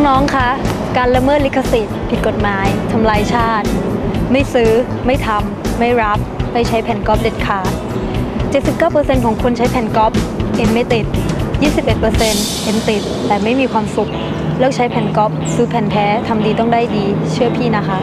น้องๆคะการละเมิดลิขสิทธิ์ผิดกฎหมายทำลายชาติไม่ซื้อไม่ทำไม่รับไม่ใช้แผ่นก๊อปเด็ดขาด 79% ของคนใช้แผ่นก๊อปเอ็มไม่ติด 21% เอ็มติดแต่ไม่มีความสุขเลิกใช้แผ่นก๊อปซื้อแผ่นแท้ทำดีต้องได้ดีเชื่อพี่นะคะ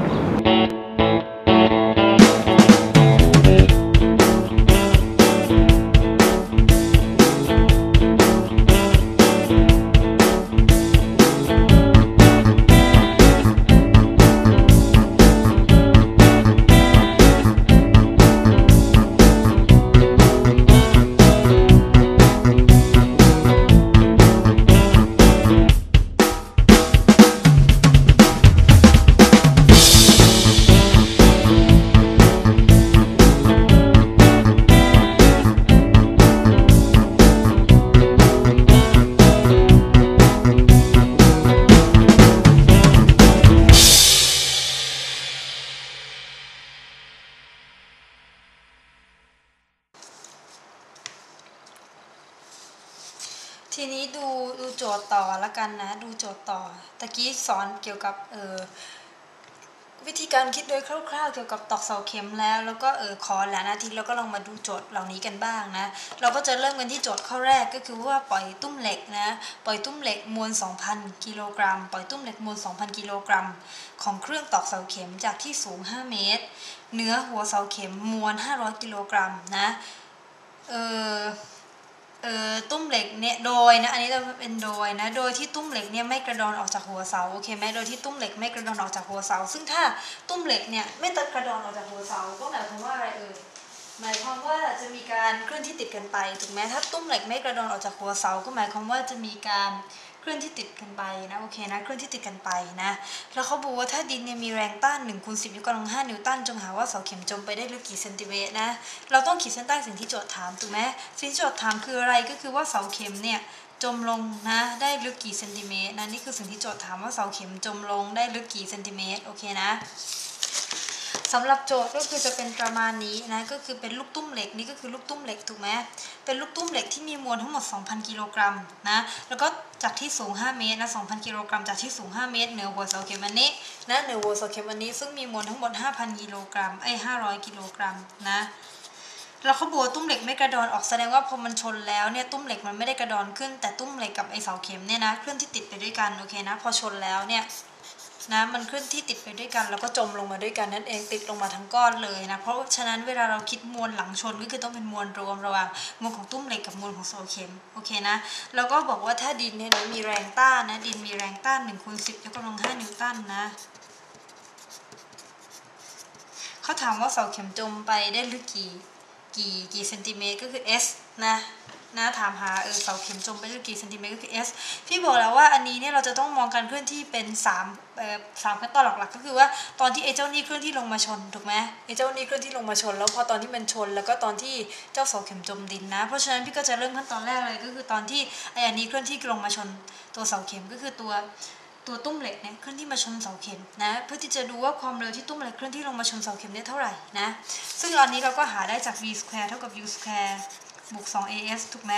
ทีนี้ดูโจทย์ต่อละกันนะดูโจทย์ต่อตะกี้สอนเกี่ยวกับวิธีการคิดโดยคร่าวๆเกี่ยวกับตอกเสาเข็มแล้วก็ขอหลายนาทีแล้วก็ลองมาดูโจทย์เหล่านี้กันบ้างนะเราก็จะเริ่มกันที่โจทย์ข้อแรกก็คือว่าปล่อยตุ้มเหล็กนะปล่อยตุ้มเหล็กมวล 2,000 กิโลกรัมปล่อยตุ้มเหล็กมวล 2,000 กิโลกรัมของเครื่องตอกเสาเข็มจากที่สูง5เมตรเนื้อหัวเสาเข็มมวล500กิโลกรัมนะตุ้มเหล็กเนี่ยโดยนะอันนี้เราเป็นโดยนะโดยที่ตุ้มเหล็กเนี่ยไม่กระดอนออกจากหัวเสาโอเคไหมโดยที่ตุ้มเหล็กไม่กระดอนออกจากหัวเสาซึ่งถ้าตุ้มเหล็กเนี่ยไม่กระดอนออกจากหัวเสาก็หมายความว่าอะไรหมายความว่าจะมีการเคลื่อนที่ติดกันไปถูกไหมถ้าตุ้มเหล็กไม่กระดอนออกจากหัวเสาก็หมายความว่าจะมีการเคลื่อนที่ติดกันไปนะโอเคนะเคลื่อนที่ติดกันไปนะแล้วเขาบอกว่าถ้าดินเนี่ยมีแรงต้าน1 × 10 ยกกำลัง5 นิวตันจงหาว่าเสาเข็มจมไปได้ลึกกี่เซนติเมตรนะเราต้องขีดเส้นใต้สิ่งที่โจทย์ถามถูกไหมสิ่งที่โจทย์ถามคืออะไรก็คือว่าเสาเข็มเนี่ยจมลงนะได้ลึกกี่เซนติเมตรนะนี่คือสิ่งที่โจทย์ถามว่าเสาเข็มจมลงได้ลึกกี่เซนติเมตรโอเคนะสำหรับโจทย์ก็คือจะเป็นประมาณนี้นะก็คือเป็นลูกตุ้มเหล็กนี่ก็คือลูกตุ้มเหล็กถูกไหมเป็นลูกตุ้มเหล็กที่มีมวลทั้งหมด 2,000 กิโลกรัมนะแล้วก็จากที่สูง5เมตรนะ 2,000 กิโลกรัมจากที่สูง5เมตรเหนือหัวเสาเข็มอันนี้นะเหนือหัวเสาเข็มอันนี้ซึ่งมีมวลทั้งหมด 5,000 กิโลกรัม500 กิโลกรัมนะแล้วเขาบอกว่าตุ้มเหล็กไม่กระดอนออกแสดงว่าพอมันชนแล้วเนี่ยตุ้มเหล็กมันไม่ได้กระดอนขึ้นแต่ตุ้มเหล็กกับไอเสาเข็มเนี่ยนะเคลื่อนที่ติดไปด้วยกันโอเคนะพอชนแล้วเนี่ยนะมันเคลื่อนที่ติดไปด้วยกันแล้วก็จมลงมาด้วยกันนั่นเองติดลงมาทั้งก้อนเลยนะเพราะฉะนั้นเวลาเราคิดมวลหลังชนก็คือต้องเป็นมวลรวมระหว่างมวลของตุ้มเหล็กกับมวลของเสาเข็มโอเคนะแล้วก็บอกว่าถ้าดินเนี่ยมีแรงต้านนะดินมีแรงต้าน1 × 10 ยกกำลัง5 นิวตันนะเขาถามว่าเสาเข็มจมไปได้ลึกกี่เซนติเมตรก็คือ S นะถามหาเสาเข็มจมไปลึกกี่เซนติเมตรก็คือ S พี่บอกแล้วว่าอันนี้เนี่ยเราจะต้องมองการเคลื่อนที่เป็น3ขั้นตอนหลักๆก็คือว่าตอนที่ไอ้เจ้านี่เคลื่อนที่ลงมาชนถูกไหมไอ้เจ้านี่เคลื่อนที่ลงมาชนแล้วพอตอนที่มันชนแล้วก็ตอนที่เจ้าเสาเข็มจมดินนะเพราะฉะนั้นพี่ก็จะเริ่มขั้นตอนแรกเลยก็คือตอนที่ไอ้อันนี้เคลื่อนที่ลงมาชนตัวเสาเข็มก็คือตัวตุ้มเหล็กเนี่ยเคลื่อนที่มาชนเสาเข็มนะเพื่อที่จะดูว่าความเร็วที่ตุ้มเหล็กเคลื่อนที่ลงมาชนเสาเข็มได้เท่าไหร่นะซึ่งอันนี้เราก็หาได้จาก v square เท่ากับ u square บวก 2as ถูกไหม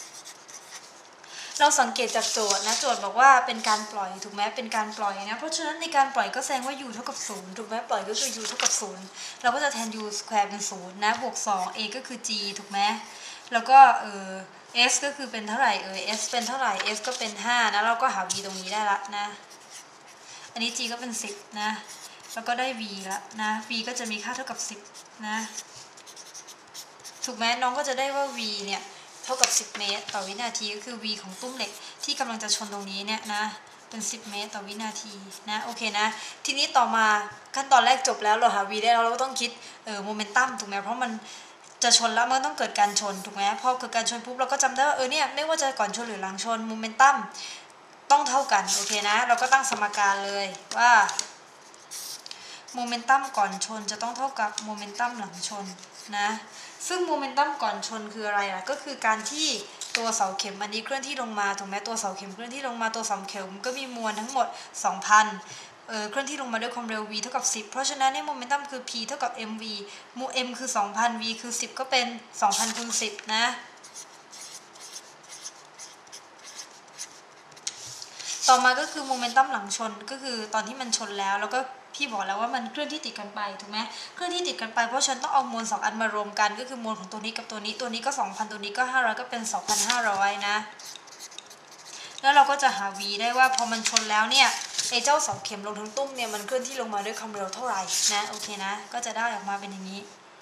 เราสังเกตจากโจทย์นะโจทย์บอกว่าเป็นการปล่อยถูกไหมเป็นการปล่อยนะเพราะฉะนั้นในการปล่อยก็แสดงว่า u เท่ากับ0ถูกไหมปล่อยก็คือ u เท่ากับ0เราก็จะแทน u square เป็น0นะบวก 2a ก็คือ g ถูกไหมแล้วก็s ก็คือเป็นเท่าไหร่s เป็นเท่าไหร่ s ก็เป็น5นะเราก็หา v ตรงนี้ได้ละนะอันนี้ g ก็เป็น10นะแล้วก็ได้ v ละนะ v ก็จะมีค่าเท่ากับ10นะถูกไหมน้องก็จะได้ว่า v เนี่ยเท่ากับ10เมตรต่อวินาทีก็คือ v ของตุ้มเหล็กที่กำลังจะชนตรงนี้เนี่ยนะเป็น10เมตรต่อวินาทีนะโอเคนะทีนี้ต่อมาขั้นตอนแรกจบแล้วเราหา v ได้แล้วเราก็ต้องคิดโมเมนตัมถูกไหมเพราะมันจะชนแล้วมันต้องเกิดการชนถูกไหมพอเกิดการชนปุ๊บเราก็จำได้ว่าเนี่ยไม่ว่าจะก่อนชนหรือหลังชนโมเมนตัมต้องเท่ากันโอเคนะเราก็ตั้งสมการเลยว่าโมเมนตัมก่อนชนจะต้องเท่ากับโมเมนตัมหลังชนนะซึ่งโมเมนตัมก่อนชนคืออะไรล่ะก็คือการที่ตัวเสาเข็มอันนี้เคลื่อนที่ลงมาถูกไหมตัวเสาเข็มเคลื่อนที่ลงมาตัวเสาเข็มก็มีมวลทั้งหมด 2,000 เคลื่อนที่ลงมาด้วยความเร็ว v เท่ากับ10เพราะฉะนั้นโมเมนตัมคือ p เท่ากับ mv m คือ 2,000 v คือ10ก็เป็น 2,000 คูณ 10นะตต่อมาก็คือโมเมนตัมหลังชนก็คือตอนที่มันชนแล้วก็พี่บอกแล้วว่ามันเคลื่อนที่ติดกันไปถูกไหมเคลื่อนที่ติดกันไปเพราะฉันต้องเอามวล2อันมารวมกันก็คือมวลของตัวนี้กับตัวนี้ก็ 2,000 ตัวนี้ก็500ก็เป็น 2,500 นะแล้วเราก็จะหา v ได้ว่าพอมันชนแล้วเนี่ยไอ้เจ้าเสาเข็มลงทั้งตุ้มเนี่ยมันเคลื่อนที่ลงมาด้วยความเร็วเท่าไหร่นะโอเคนะก็จะได้ออกมาเป็นอย่างนี้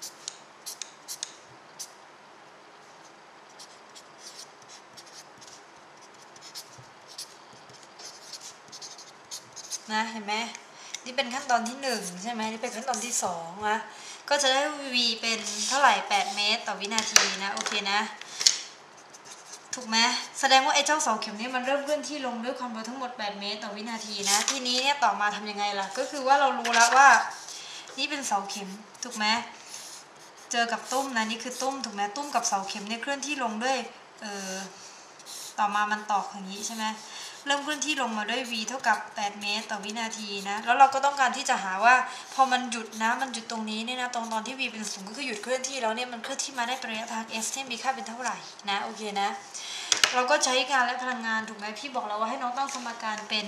นะเห็นไหมนี่เป็นขั้นตอนที่1ใช่ไหมนี่เป็นขั้นตอนที่2นะก็จะได้ v เป็นเท่าไหร่8 เมตรต่อวินาทีนะโอเคนะถูกไหมแสดงว่าไอ้เจ้าเสาเข็มนี้มันเริ่มเคลื่อนที่ลงด้วยความเร็วทั้งหมด8 เมตรต่อวินาทีนะทีนี้เนี่ยต่อมาทำยังไงล่ะก็คือว่าเรารู้แล้วว่านี่เป็นเสาเข็มถูกไหมเจอกับตุ้มนะนี่คือตุ้มถูกไหมตุ้มกับเสาเข็มเนี่ยเคลื่อนที่ลงด้วยต่อมามันตอกอย่างนี้ใช่ไหมเริ่มเคลื่อนที่ลงมาด้วย v เท่ากับ8 เมตรต่อวินาทีนะแล้วเราก็ต้องการที่จะหาว่าพอมันหยุดนะมันหยุดตรงนี้เนี่ยนะตอนที่ v เป็น0ก็คือหยุดเคลื่อนที่แล้วเนี่ยมันเคลื่อนที่มาได้ระยะทาง s ที่มีค่าเป็นเท่าไหร่นะโอเคนะเราก็ใช้การและพลังงานถูกไหมพี่บอกแล้วว่าให้น้องตั้งสมการเป็น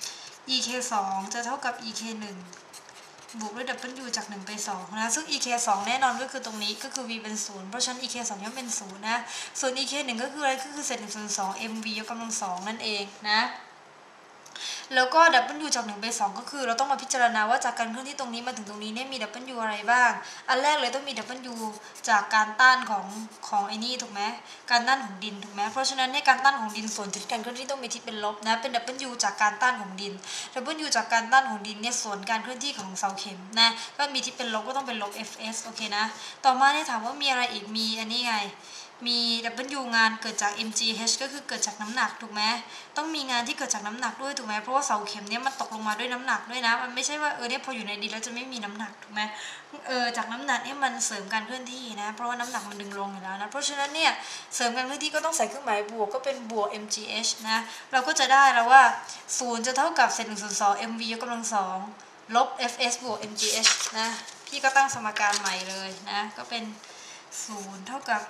ek 2จะเท่ากับ ek 1บวกด้วย w จาก1ไป2นะซึ่ง ek 2แน่นอนก็คือตรงนี้ก็คือ v เป็น0เพราะฉะนั้น ek 2ย่อมเป็น0นะส่วน ek 1ก็คืออะไรก็คือเศษ1ส่วน2 mv ยกกำลัง2นั่นเองนะแล้วก็ w จาก1ไป2ก็คือเราต้องมาพิจารณาว่าจากการเคลื่อนที่ตรงนี้มาถึงตรงนี้เนี่ยมี w อะไรบ้างอันแรกเลยต้องมี w จากการต้านของไอ้นี่ถูกไหมการต้านของดินถูกไหมเพราะฉะนั้นในการต้านของดินส่วนที่การเคลื่อนที่ต้องมีทิศเป็นลบนะเป็น w จากการต้านของดิน w จากการต้านของดินเนี่ยส่วนการเคลื่อนที่ของเสาเข็มนะก็มีทิศเป็นลบก็ต้องเป็นลบ fs โอเคนะต่อมาเนี่ยถามว่ามีอะไรอีกมีอันนี้ไงมี W งานเกิดจาก mgh ก็คือเกิดจากน้ำหนักถูกไหมต้องมีงานที่เกิดจากน้ำหนักด้วยถูกไหมเพราะว่าเสาเข็มเนี่ยมันตกลงมาด้วยน้ำหนักด้วยนะมันไม่ใช่ว่าเนี่ยพออยู่ในดินแล้วจะไม่มีน้ำหนักถูกไหมจากน้ำหนักเนี่ยมันเสริมการเคลื่อนที่นะเพราะว่าน้ำหนักมันดึงลงอยู่แล้วนะเพราะฉะนั้นเนี่ยเสริมการเคลื่อนที่ก็ต้องใส่เครื่องหมายบวกก็เป็นบวก mgh นะเราก็จะได้แล้วว่า0จะเท่ากับเศษ1ส่วน2 mv ยกกำลัง2ลบ fs บวก mgh นะพี่ก็ตั้งสมการใหม่เลยนะก็เป็น0เท่ากับ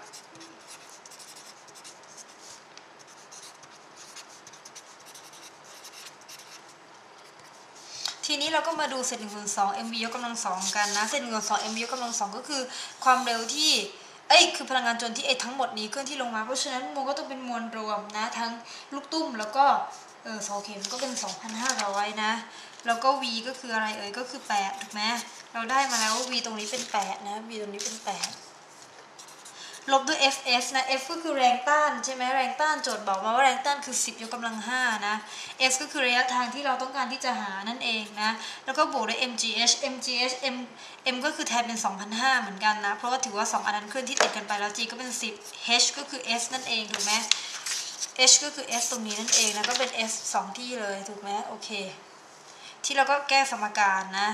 ทีนี้เราก็มาดูเศษ1ส่วน2 mv ยกกำลัง2กันนะเศษ1ส่วน2 mv ยกกำลัง2ก็คือความเร็วที่คือพลังงานจนที่ทั้งหมดนี้เคลื่อนที่ลงมาเพราะฉะนั้นมวลก็ต้องเป็นมวลรวมนะทั้งลูกตุ้มแล้วก็เสาเข็มก็เป็น 2,500 นะแล้วก็ v ก็คืออะไรก็คือ8ถูกไหมเราได้มาแล้วว่า v ตรงนี้เป็น8นะ v ตรงนี้เป็น8ลบด้วย fs นะ f ก็คือแรงต้านใช่ไหมแรงต้านโจทย์บอกมาว่าแรงต้านคือ10 ยกกำลัง5นะ s ก็คือระยะทางที่เราต้องการที่จะหานั่นเองนะแล้วก็บวกด้วย mgh m ก็คือแทนเป็น 2,500 เหมือนกันนะเพราะว่าถือว่า2อันนั้นเคลื่อนที่ติดกันไปแล้ว g ก็เป็น10 h ก็คือ s นั่นเองถูกไหม h ก็คือ s ตรงนี้นั่นเองนะก็เป็น s 2 ที่เลยถูกไหมโอเคที่เราก็แก้สมการนะ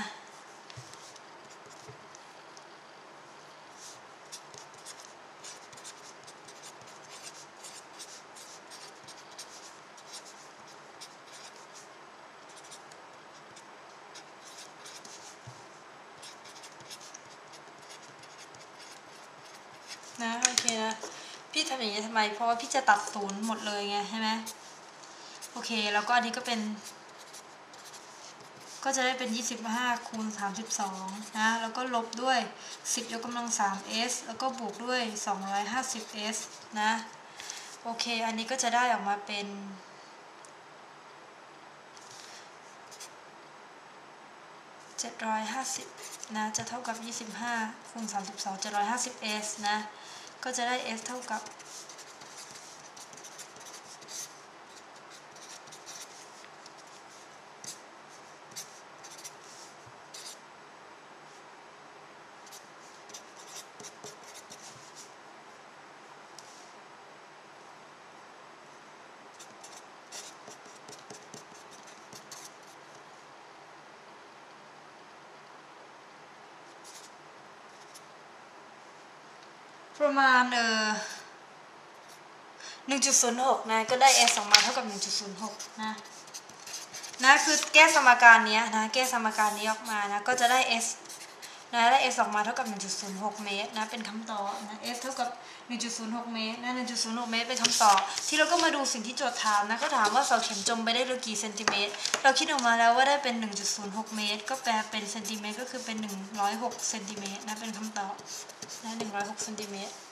โอเคนะพี่ทำอย่างนี้ทำไมเพราะว่าพี่จะตัดศูนย์หมดเลยไงใช่ไหมโอเคแล้วก็อันนี้ก็เป็นก็จะได้เป็น25คูณ32นะแล้วก็ลบด้วย10 ยกกำลัง3s แล้วก็บวกด้วย250s นะโอเคอันนี้ก็จะได้ออกมาเป็น750นะจะเท่ากับ25คูณ32 750s นะก็จะได้ s เท่ากับประมาณ1.06 นะก็ได้ s ออกมาเท่ากับ 1.06 นะคือแก้สมการนี้นะแก้สมการนี้ออกมานะก็จะได้ s นะและ f ออกมาเท่ากับ 1.06 เมตรนะเป็นคำตอบนะ f เท่ากับ 1.06 เมตรนะ 1.06 เมตรเป็นคำตอบที่เราก็มาดูสิ่งที่โจทย์ถามนะเขาถามว่าเสาเข็มจมไปได้ลึกกี่เซนติเมตรเราคิดออกมาแล้วว่าได้เป็น 1.06 เมตรก็แปลเป็นเซนติเมตรก็คือเป็น106เซนติเมตรนะเป็นคำตอบนะ106เซนติเมตร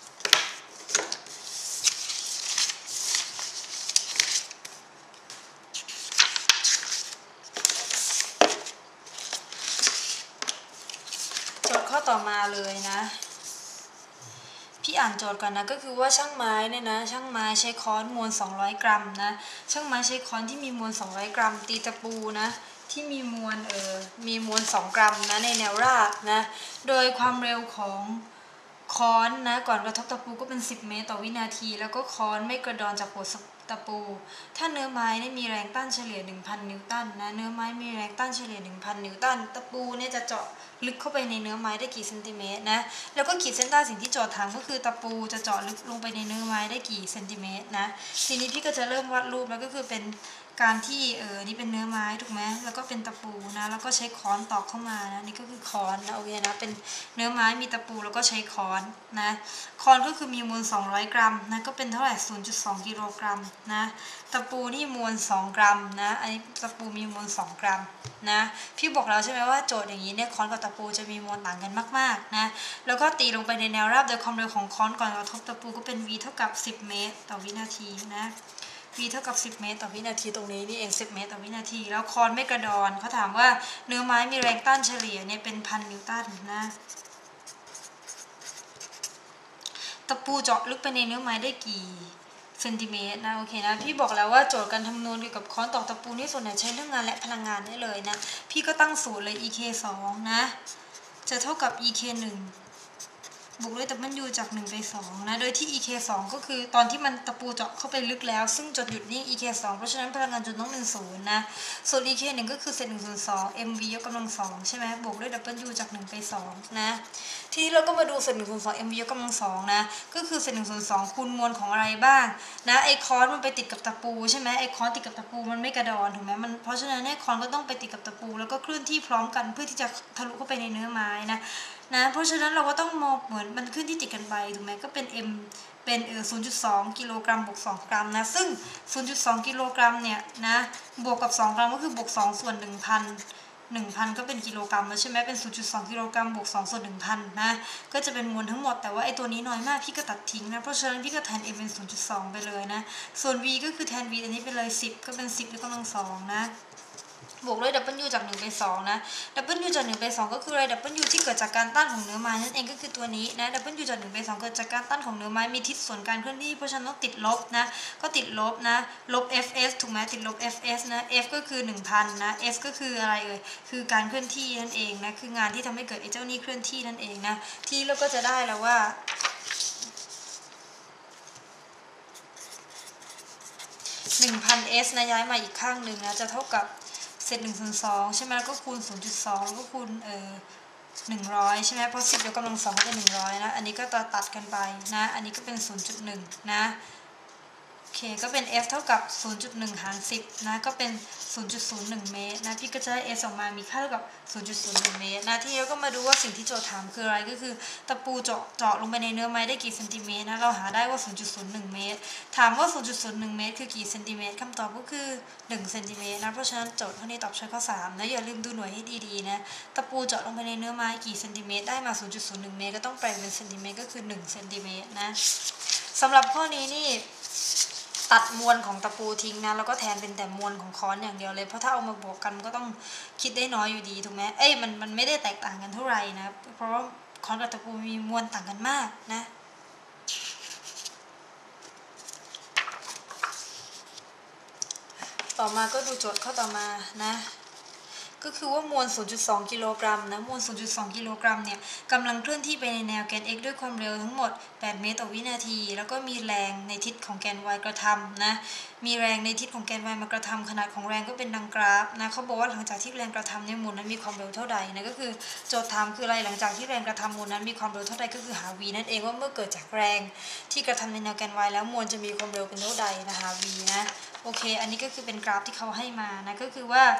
ข้อต่อมาเลยนะพี่อ่านโจทย์ก่อนนะก็คือว่าช่างไม้เนี่ยนะช่างไม้ใช้ค้อนมวล200 กรัมนะช่างไม้ใช้ค้อนที่มีมวล200 กรัมตีตะปูนะที่มีมวล2 กรัมนะในแนวราบนะโดยความเร็วของค้อนนะก่อนกระทบตะปูก็เป็น 10 เมตรต่อวินาทีแล้วก็ค้อนไม่กระดอนจากหัวตะปูถ้าเนื้อไม้เนี่ยมีแรงต้านเฉลี่ย 1,000 นิวตันนะเนื้อไม้มีแรงต้านเฉลี่ย 1,000 นิวตันตะปูเนี่ยจะเจาะลึกเข้าไปในเนื้อไม้ได้กี่เซนติเมตรนะแล้วก็ขีดเส้นใต้สิ่งที่โจทย์ถามก็คือตะปูจะเจาะลึกลงไปในเนื้อไม้ได้กี่เซนติเมตรนะทีนี้พี่ก็จะเริ่มวาดรูปแล้วก็คือเป็นการที่นี่เป็นเนื้อไม้ถูกไหมแล้วก็เป็นตะปูนะแล้วก็ใช้ค้อนตอกเข้ามานะนี่ก็คือค้อนนะโอเคนะเป็นเนื้อไม้มีตะปูแล้วก็ใช้ค้อนนะค้อนก็คือมีมวล200 กรัมนะก็เป็นเท่าไหร่ 0.2 กิโลกรัมนะตะปูนี่มวล2 กรัมนะอันนี้ตะปูมีมวล2 กรัมนะพี่บอกแล้วใช่ไหมว่าโจทย์อย่างนี้เนี่ยค้อนกับตะปูจะมีมวลต่างกันมากๆนะแล้วก็ตีลงไปในแนวราบโดยความเร็วของค้อนก่อนกระทบตะปูก็เป็น v เท่ากับ 10 เมตรต่อวินาทีนะv เท่ากับ 10 เมตรต่อวินาทีตรงนี้นี่เอง 10 เมตรต่อวินาทีแล้วค้อนไม่กระดอนเขาถามว่าเนื้อไม้มีแรงต้านเฉลี่ยเนี่ยเป็น 1,000 นิวตันนะตะปูเจาะลึกไปในเนื้อไม้ได้กี่เซนติเมตรนะโอเคนะพี่บอกแล้วว่าโจทย์การคำนวณเกี่ยวกับค้อนตอกตะปูนี่ส่วนใหญ่ใช้เรื่องงานและพลังงานได้เลยนะพี่ก็ตั้งสูตรเลย ek 2นะจะเท่ากับ ek 1บวกด้วย w จาก 1 ไป 2นะโดยที่ ek 2ก็คือตอนที่มันตะปูเจาะเข้าไปลึกแล้วซึ่งจุดหยุดนี่ ek 2เพราะฉะนั้นพลังงานจุดต้องเป็น0นะส่วน ek 1ก็คือเศษ1ส่วน2 mv ยกกำลัง2ใช่ไหมบวกด้วย w จาก 1 ไป 2นะทีนี้เราก็มาดูเศษ1ส่วน2 mv ยกกำลัง2นะก็คือเศษ1ส่วน2คูณมวลของอะไรบ้างนะไอค้อนมันไปติดกับตะปูใช่ไหมไอค้อนติดกับตะปูมันไม่กระดอนถูกไหมมันเพราะฉะนั้นเนี่ยค้อนก็ต้องไปติดกับตะปูแล้วก็เคลื่อนที่พร้อมกันเพื่อที่จะทะลุเข้าไปในเนื้อไม้นะเพราะฉะนั้นเราก็ต้องมองเหมือนมันขึ้นที่ติดกันไปถูกไหมก็เป็น m เป็น 0.2 กิโลกรัมบวก2 กรัมนะซึ่ง 0.2 กิโลกรัมเนี่ยนะบวกกับ2 กรัมก็คือบวก2ส่วน 1,000 ก็เป็นกิโลกรัมแล้วใช่ไหมเป็น 0.2 กิโลกรัมบวก2ส่วน 1,000 นะก็จะเป็นมวลทั้งหมดแต่ว่าไอตัวนี้น้อยมากพี่ก็ตัดทิ้งนะเพราะฉะนั้นพี่ก็แทน m เป็น 0.2 ไปเลยนะส่วน v ก็คือแทน v อันนี้ไปเลย10ก็เป็น10ยกกำลัง2นะบวกด้วย w จาก1ไป2นะ w จาก1ไป2ก็คืออะไร w ที่เกิดจากการต้านของเนื้อไม้นั่นเองก็คือตัวนี้นะ w จาก1ไป2เกิดจากการต้านของเนื้อไม้มีทิศส่วนการเคลื่อนที่เพราะฉะนั้นต้องติดลบนะก็ติดลบนะลบ fs ถูกไหมติดลบ fs นะ f ก็คือ 1,000 นะ s ก็คืออะไรคือการเคลื่อนที่นั่นเองนะคืองานที่ทำให้เกิดไอ้เจ้านี่เคลื่อนที่นั่นเองนะที่เราก็จะได้แล้วว่า1,000 s นะย้ายมาอีกข้างหนึ่งนะจะเท่ากับเศษ1ส่วน2ใช่ไหมแล้วก็คูณ 0.2 แล้วก็คูณ100ใช่ไหมเพราะ10ยกกำลัง2ก็เป็น100นะอันนี้ก็ตัดกันไปนะอันนี้ก็เป็น 0.1 นะโอเคก็เป็น f เท่ากับ 0.1 หาร 10นะก็เป็น 0.01 เมตรนะพี่ก็จะได้ s ออกมามีค่าเท่ากับ 0.01 เมตรนะที่เราก็มาดูว่าสิ่งที่โจทย์ถามคืออะไรก็คือตะปูเจาะลงไปในเนื้อไม้ได้กี่เซนติเมตรนะเราหาได้ว่า 0.01 เมตรถามว่า 0.01 เมตรคือกี่เซนติเมตรคำตอบก็คือ1เซนติเมตรนะเพราะฉะนั้นโจทย์ข้อนี้ตอบช้อยข้อ3นะอย่าลืมดูหน่วยให้ดีๆนะตะปูเจาะลงไปในเนื้อไม้กี่เซนติเมตรได้มา 0.01 เมตรก็ต้องแปลเป็นเซนติเมตรก็คือ1เซนติเมตรนะสำหรับข้อนี้นี่ตัดมวลของตะปูทิ้งนะแล้วก็แทนเป็นแต่มวลของค้อนอย่างเดียวเลยเพราะถ้าเอามาบวกกันก็ต้องคิดได้น้อยอยู่ดีถูกไหมมันไม่ได้แตกต่างกันเท่าไหร่นะเพราะว่าค้อนกับตะปูมีมวลต่างกันมากนะต่อมาก็ดูโจทย์ข้อต่อมานะก็คือว่ามวล 0.2 กิโลกรัมนะมวล 0.2 กิโลกรัมเนี่ยกำลังเคลื่อนที่ไปในแนวแกน x ด้วยความเร็วทั้งหมด8 เมตรต่อวินาทีแล้วก็มีแรงในทิศของแกน y กระทำนะมีแรงในทิศของแกน y มากระทำขนาดของแรงก็เป็นดังกราฟนะเขาบอกว่าหลังจากที่แรงกระทำเนี่ยมวลนั้นมีความเร็วเท่าใดนะก็คือโจทย์ถามคืออะไรหลังจากที่แรงกระทำมวลนั้นมีความเร็วเท่าใดก็คือหา v นั่นเองว่าเมื่อเกิดจากแรงที่กระทำในแนวแกน y แล้วมวลจะมีความเร็วเป็นเท่าใดนะหา v นะโอเคอันนี้ก็คือเป็นกราฟที่เขาให้มานะก็คือว่า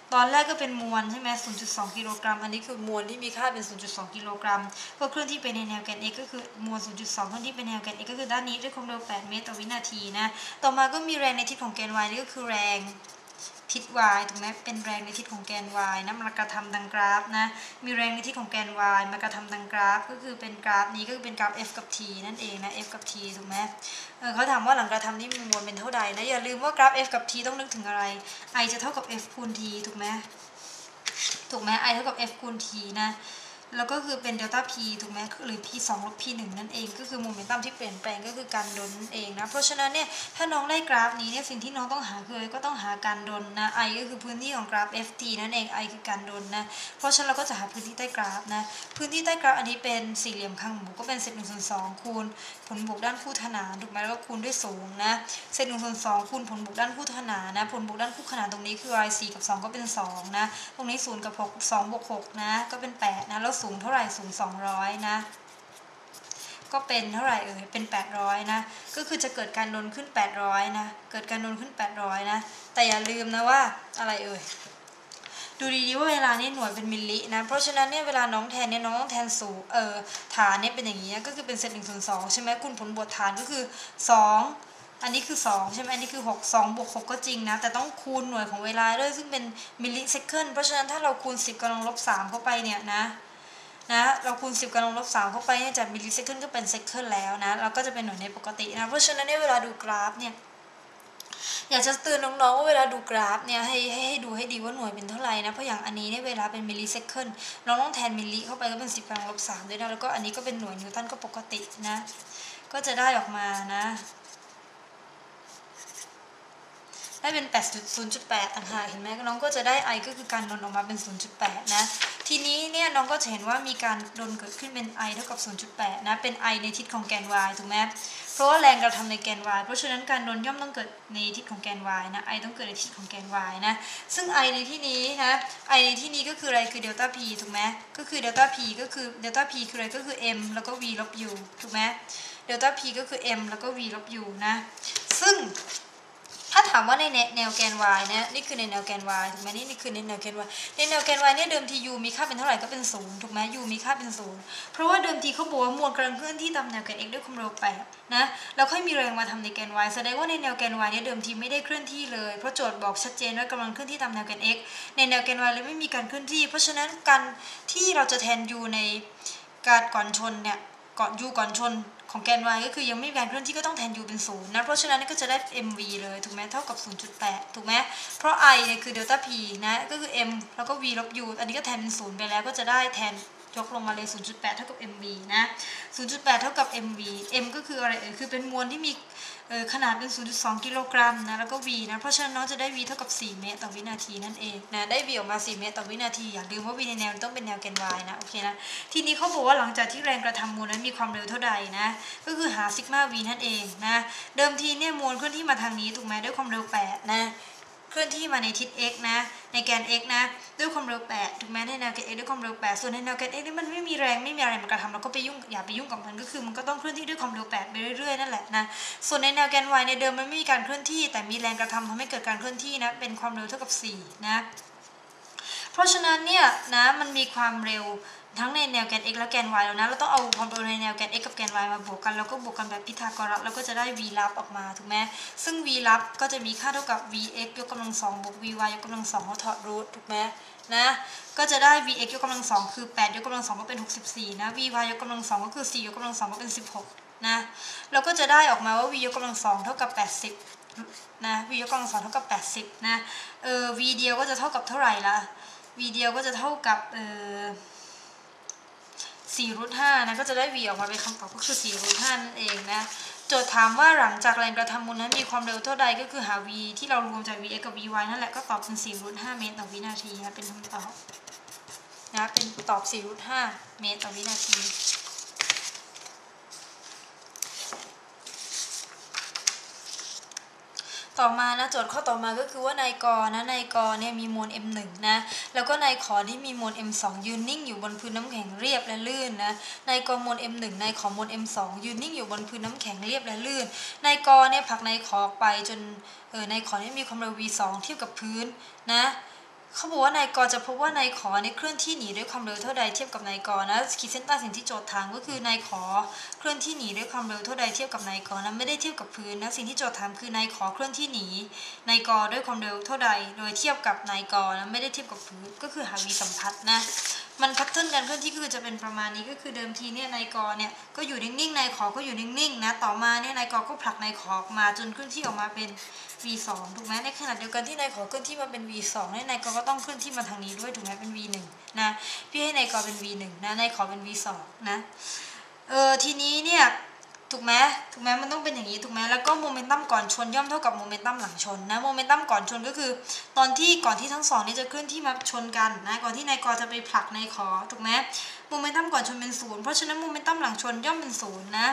ตอนแรกก็เป็นมวลใช่ไหม 0.2 กิโลกรัมอันนี้คือมวลที่มีค่าเป็น 0.2 กิโลกรัมก็เคลื่อนที่ไปในแนวแกน x ก็คือมวล 0.2 เคลื่อนที่ไปในแนวแกน x ก็คือด้านนี้ด้วยความเร็ว 8 เมตรต่อวินาทีนะต่อมาก็มีแรงในทิศของแกน y นี่ก็คือแรงทิศ y ถูกไหมเป็นแรงในทิศของแกน y นะมากระทำดังกราฟนะมีแรงในทิศของแกน y มากระทำดังกราฟก็คือเป็นกราฟนี้ก็คือเป็นกราฟ f กับ t นั่นเองนะ f กับ t ถูกไหมเขาถามว่าหลังกระทำนี้มีมวลเป็นเท่าใดนะอย่าลืมว่ากราฟ f กับ t ต้องนึกถึงอะไร i จะเท่ากับ f คูณ t ถูกไหม i เท่ากับ f คูณ t นะแล้วก็คือเป็นเดลต้า p ถูกไหมหรือ p 2 ลบ p 1นั่นเองก็คือโมเมนตัมที่เปลี่ยนแปลงก็คือการดลนั่นเองนะเพราะฉะนั้นเนี่ยถ้าน้องได้กราฟนี้เนี่ยสิ่งที่น้องต้องหาคือก็ต้องหาการดลนะ i ก็คือพื้นที่ของกราฟ ft นั่นเอง i คือการดลนะเพราะฉะนั้นเราก็จะหาพื้นที่ใต้กราฟนะพื้นที่ใต้กราฟอันนี้เป็นสี่เหลี่ยมข้างหมูก็เป็นเศษ1/2คูณผลบวกด้านคู่ขนานถูกไหมแล้วก็คูณด้วยสูงนะเศษ1/2คูณผลบวกด้านคู่ขนานนะผลบวกด้านคู่ขนานตรงนี้คือ i 4กับ2ก็เป็น2นะตรงนี้0กับ6 2บวก6นะก็เป็น8นะแล้วสูงเท่าไหร่สูง200นะก็เป็นเท่าไหร่เป็น800นะก็คือจะเกิดการดลขึ้น800นะเกิดการดลขึ้น800นะแต่อย่าลืมนะว่าอะไรดูดีๆว่าเวลานี่หน่วยเป็นมิลลินะเพราะฉะนั้นเนี่ยเวลาน้องแทนเนี่ยน้องต้องแทนสูงฐานเนี่ยเป็นอย่างนี้ก็คือเป็นเศษ1/2ใช่ไหมคูณผลบวกฐานก็คือ2อันนี้คือ2ใช่ไหมอันนี้คือ6 2บวก6ก็จริงนะแต่ต้องคูณหน่วยของเวลาด้วยซึ่งเป็นมิลลิเซคันด์เพราะฉะนั้นถ้าเราคูณ10 กำลังลบ 3เข้าไปเนี่ยนะเราคูณ10 กำลังลบ 3เข้าไปเนี่ยจากมิลลิเซคันด์ก็เป็นเซคันด์แล้วนะเราก็จะเป็นหน่วยในปกตินะเพราะฉะนั้นเนี่ยเวลาดูกราฟเนี่ยอยากจะเตือนน้องๆว่าเวลาดูกราฟเนี่ยให้ดูให้ดีว่าหน่วยเป็นเท่าไหร่นะเพราะอย่างอันนี้เนี่ยเวลาเป็นมิลลิเซคันด์น้องต้องแทนมิลลิเข้าไปก็เป็น10 กำลังลบ 3ด้วยนะแล้วก็อันนี้ก็เป็นหน่วยนิวตันก็ปกตินะก็จะได้ออกมานะได้เป็น0.8ต่างหากเห็นไหมน้องก็จะได้ i ก็คือการดลออกมาเป็น 0.8 นะทีนี้เนี่ยน้องก็จะเห็นว่ามีการดลเกิดขึ้นเป็น i เท่ากับ 0.8 นะเป็น i ในทิศของแกน y ถูกไหมเพราะว่าแรงกระทำในแกน y เพราะฉะนั้นการดลย่อมต้องเกิดในทิศของแกน y นะ i ต้องเกิดในทิศของแกน y นะซึ่ง i ในที่นี้นะ i ในที่นี้ก็คืออะไรคือเดลต้า p ถูกไหมก็คือเดลต้า p ก็คือเดลต้า p คืออะไรก็คือ m แล้วก็ v ลบ u ถูกไหมเดลต้า p ก็คือ m แล้วก็ v ลบ u นะซึ่งถ้าถามว่าในแนวแกน y นะนี่คือในแนวแกน y ถูกไหมนี่คือในแนวแกน y ในแนวแกน y เนี่ยเดิมที u มีค่าเป็นเท่าไหร่ก็เป็น0ถูกไหม u มีค่าเป็น0เพราะว่าเดิมทีเขาบอกว่ามวลกำลังเคลื่อนที่ตามแนวแกน x ด้วยความเร็ว8นะแล้วค่อยมีแรงมาทำในแกน y แสดงว่าในแนวแกน y เนี่ยเดิมทีไม่ได้เคลื่อนที่เลยเพราะโจทย์บอกชัดเจนว่ากำลังเคลื่อนที่ตามแนวแกน x ในแนวแกน y เลยไม่มีการเคลื่อนที่เพราะฉะนั้นการที่เราจะแทน u ในการก่อนชนเนี่ยก่อน u ก่อนชนของแกน y ก็คือยังไม่มีการเคลื่อนที่ก็ต้องแทน u เป็น0นะเพราะฉะนั้นก็จะได้ mv เลยถูกไหมเท่ากับ 0.8 ถูกไหมเพราะ i เนี่ยคือเดลต้า p นะก็คือ m แล้วก็ v ลบ u อันนี้ก็แทนเป็น0ไปแล้วก็จะได้แทนยกลงมาเลย 0.8 เท่ากับ mv นะ 0.8 เท่ากับ mv m ก็คืออะไรคือเป็นมวลที่มีขนาดเป็น 0.2 กิโลกรัมนะแล้วก็ v นะเพราะฉะนั้นน้องจะได้ v เท่ากับ4 เมตรต่อวินาทีนั่นเองนะได้ v ออกมา4 เมตรต่อวินาทีอย่าลืมว่า v ในแนวต้องเป็นแนวแกน y นะโอเคนะทีนี้เขาบอกว่าหลังจากที่แรงกระทำมวลนั้นมีความเร็วเท่าใดนะก็คือหาซิกมา v นั่นเองนะเดิมทีเนี่ยมวลเคลื่อนที่มาทางนี้ถูกไหมด้วยความเร็ว8นะเคลื่อนที่มาในทิศ x นะในแกน x นะด้วยความเร็ว8ถูกไหมในแนวแกน x ด้วยความเร็ว8ส่วนในแนวแกน x นี่มันไม่มีแรงไม่มีอะไรมากระทำเราก็ไปยุ่งอย่าไปยุ่งกับมันก็คือมันก็ต้องเคลื่อนที่ด้วยความเร็ว8ไปเรื่อยๆนั่นแหละนะส่วนในแนวแกน y ในเดิมมันไม่มีการเคลื่อนที่แต่มีแรงกระทำทำให้เกิดการเคลื่อนที่นะเป็นความเร็วเท่ากับ4นะเพราะฉะนั้นเนี่ยนะมันมีความเร็วทั้งในแนวแกน x และแกน y แล้วนะเราต้องเอาความเร็วในแนวแกน x กับแกน y มาบวกกันแล้วก็บวกกันแบบพีทาโกรัสแล้วก็จะได้ v ลับออกมาถูกไหมซึ่ง v ลับก็จะมีค่าเท่ากับ vx ยกกำลัง2บวก vy ยกกำลัง2เขาถอดรูทถูกไหมนะก็จะได้ vx ยกกำลัง2คือ8ยกกำลัง2ก็เป็น64นะ vy ยกกำลัง2ก็คือ4ยกกำลัง2ก็เป็น16นะเราก็จะได้ออกมาว่า v ยกกำลัง2เท่ากับ80นะ v ยกกำลัง2เท่ากับ80นะv เดียวก็จะเท่ากับเท่าไหร่ล่ะ v เดียวก็จะเท่ากับ4 รูท 5นะก็จะได้ v ออกมาเป็นคำตอบก็คือ4 รูท 5นั่นเองนะโจทย์ถามว่าหลังจากแรงกระทำมวลนั้นมีความเร็วเท่าใดก็คือหา v ที่เรารวมจาก vx กับ vy นั่นแหละก็ตอบเป็น4 รูท 5 เมตรต่อวินาทีนะเป็นคำตอบนะเป็นตอบ4 รูท 5 เมตรต่อวินาทีต่อมานะโจทย์ข้อต่อมาก็คือว่านายกเนี่ยมีมวล m1 นะแล้วก็นายขอที่มีมวล m2 ยืนนิ่งอยู่บนพื้นน้ำแข็งเรียบและลื่นนะนายกมวล m1 นายขอมวล m2 ยืนนิ่งอยู่บนพื้นน้ำแข็งเรียบและลื่นนายกเนี่ยผลักนายขอออกไปจนนายขอเนี่ยมีความเร็ว v2 เทียบกับพื้นนะเขาบอกว่านายกจะพบว่านายขอนี่เคลื่อนที่หนีด้วยความเร็วเท่าใดเทียบกับนายกนะขีดเส้นใต้สิ่งที่โจทย์ถามก็คือนายขอเคลื่อนที่หนีด้วยความเร็วเท่าใดเทียบกับนายกนะไม่ได้เทียบกับพื้นนะสิ่งที่โจทย์ถามคือนายขอเคลื่อนที่หนีนายกด้วยความเร็วเท่าใดโดยเทียบกับนายกนะไม่ได้เทียบกับพื้นก็คือหา v สัมพัทธ์นะมันแพทเทิร์นการเคลื่อนที่ก็คือจะเป็นประมาณนี้ก็คือเดิมทีเนี่ยนายกเนี่ยก็อยู่นิ่งๆนายขอก็อยู่นิ่งๆนะต่อมาเนี่ยนายกก็ผลักนายขอออกมาจนเคลื่อนที่ออกมาเป็น v2 ถูกไหมในขณะเดียวกันที่นายขอเคลื่อนที่มาเป็น v2 เนี่ยนายก็ต้องเคลื่อนที่มาทางนี้ด้วยถูกไหมเป็น v1 นะพี่ให้นายกเป็น v1 นะนายขอเป็น v2 นะทีนี้เนี่ยถูกไหมมันต้องเป็นอย่างนี้ถูกไหมแล้วก็โมเมนตัมก่อนชนย่อมเท่ากับโมเมนตัมหลังชนนะโมเมนตัมก่อนชนก็คือก่อนที่ทั้งสองนี้จะเคลื่อนที่มาชนกันนะก่อนที่นายกจะไปผลักนายขอถูกไหมโมเมนตัมก่อนชนเป็นศูนย์เพราะฉะนั้นโมเมนตัมหลังชนย่อมเป็นศูนย์นะ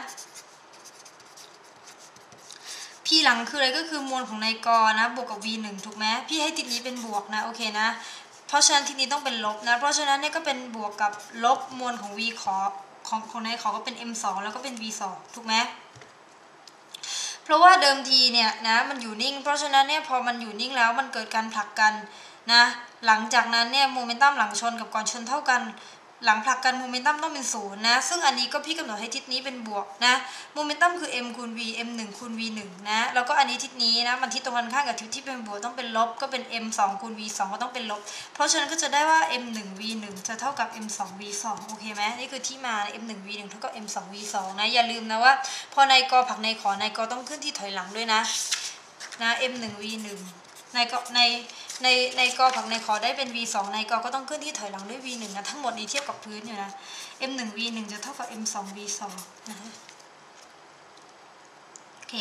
พี่หลังคืออะไรก็คือมวลของนายกนะบวกกับ v1 ถูกไหมพี่ให้ทิศนี้เป็นบวกนะโอเคนะเพราะฉะนั้นทิศนี้ต้องเป็นลบนะเพราะฉะนั้นเนี่ยก็เป็นบวกกับลบมวลของ v ของนายขอก็เป็น m2 แล้วก็เป็น v2 ถูกไหมเพราะว่าเดิมทีเนี่ยนะมันอยู่นิ่งเพราะฉะนั้นเนี่ยพอมันอยู่นิ่งแล้วมันเกิดการผลักกันนะหลังจากนั้นเนี่ยโมเมนตัมหลังชนกับก่อนชนเท่ากันหลังผลักกันโมเมนตัมต้องเป็นศูนย์นะซึ่งอันนี้ก็พี่กำหนดให้ทิศนี้เป็นบวกนะโมเมนตัมคือ m คูณ v m1 คูณ v1 นะแล้วก็อันนี้ทิศนี้นะมันทิศตรงกันข้ามกับทิศที่เป็นบวกต้องเป็นลบก็เป็น m2 คูณ v2 ก็ต้องเป็นลบเพราะฉะนั้นก็จะได้ว่า m1 v1 จะเท่ากับ m2 v2 โอเคไหมนี่คือที่มา m1 v1 เท่ากับ m2 v2 นะอย่าลืมนะว่าพอนายกผลักนายขอนายกต้องขึ้นที่ถอยหลังด้วยนะ m1 v1 ในกอผักในขอได้เป็น v2 ในกอก็ต้องเคลื่อนที่ถอยหลังด้วย v1 นะทั้งหมดนี้เทียบกับพื้นอยู่นะ m1 v1 จะเท่ากับ m2 v2 นะโอเค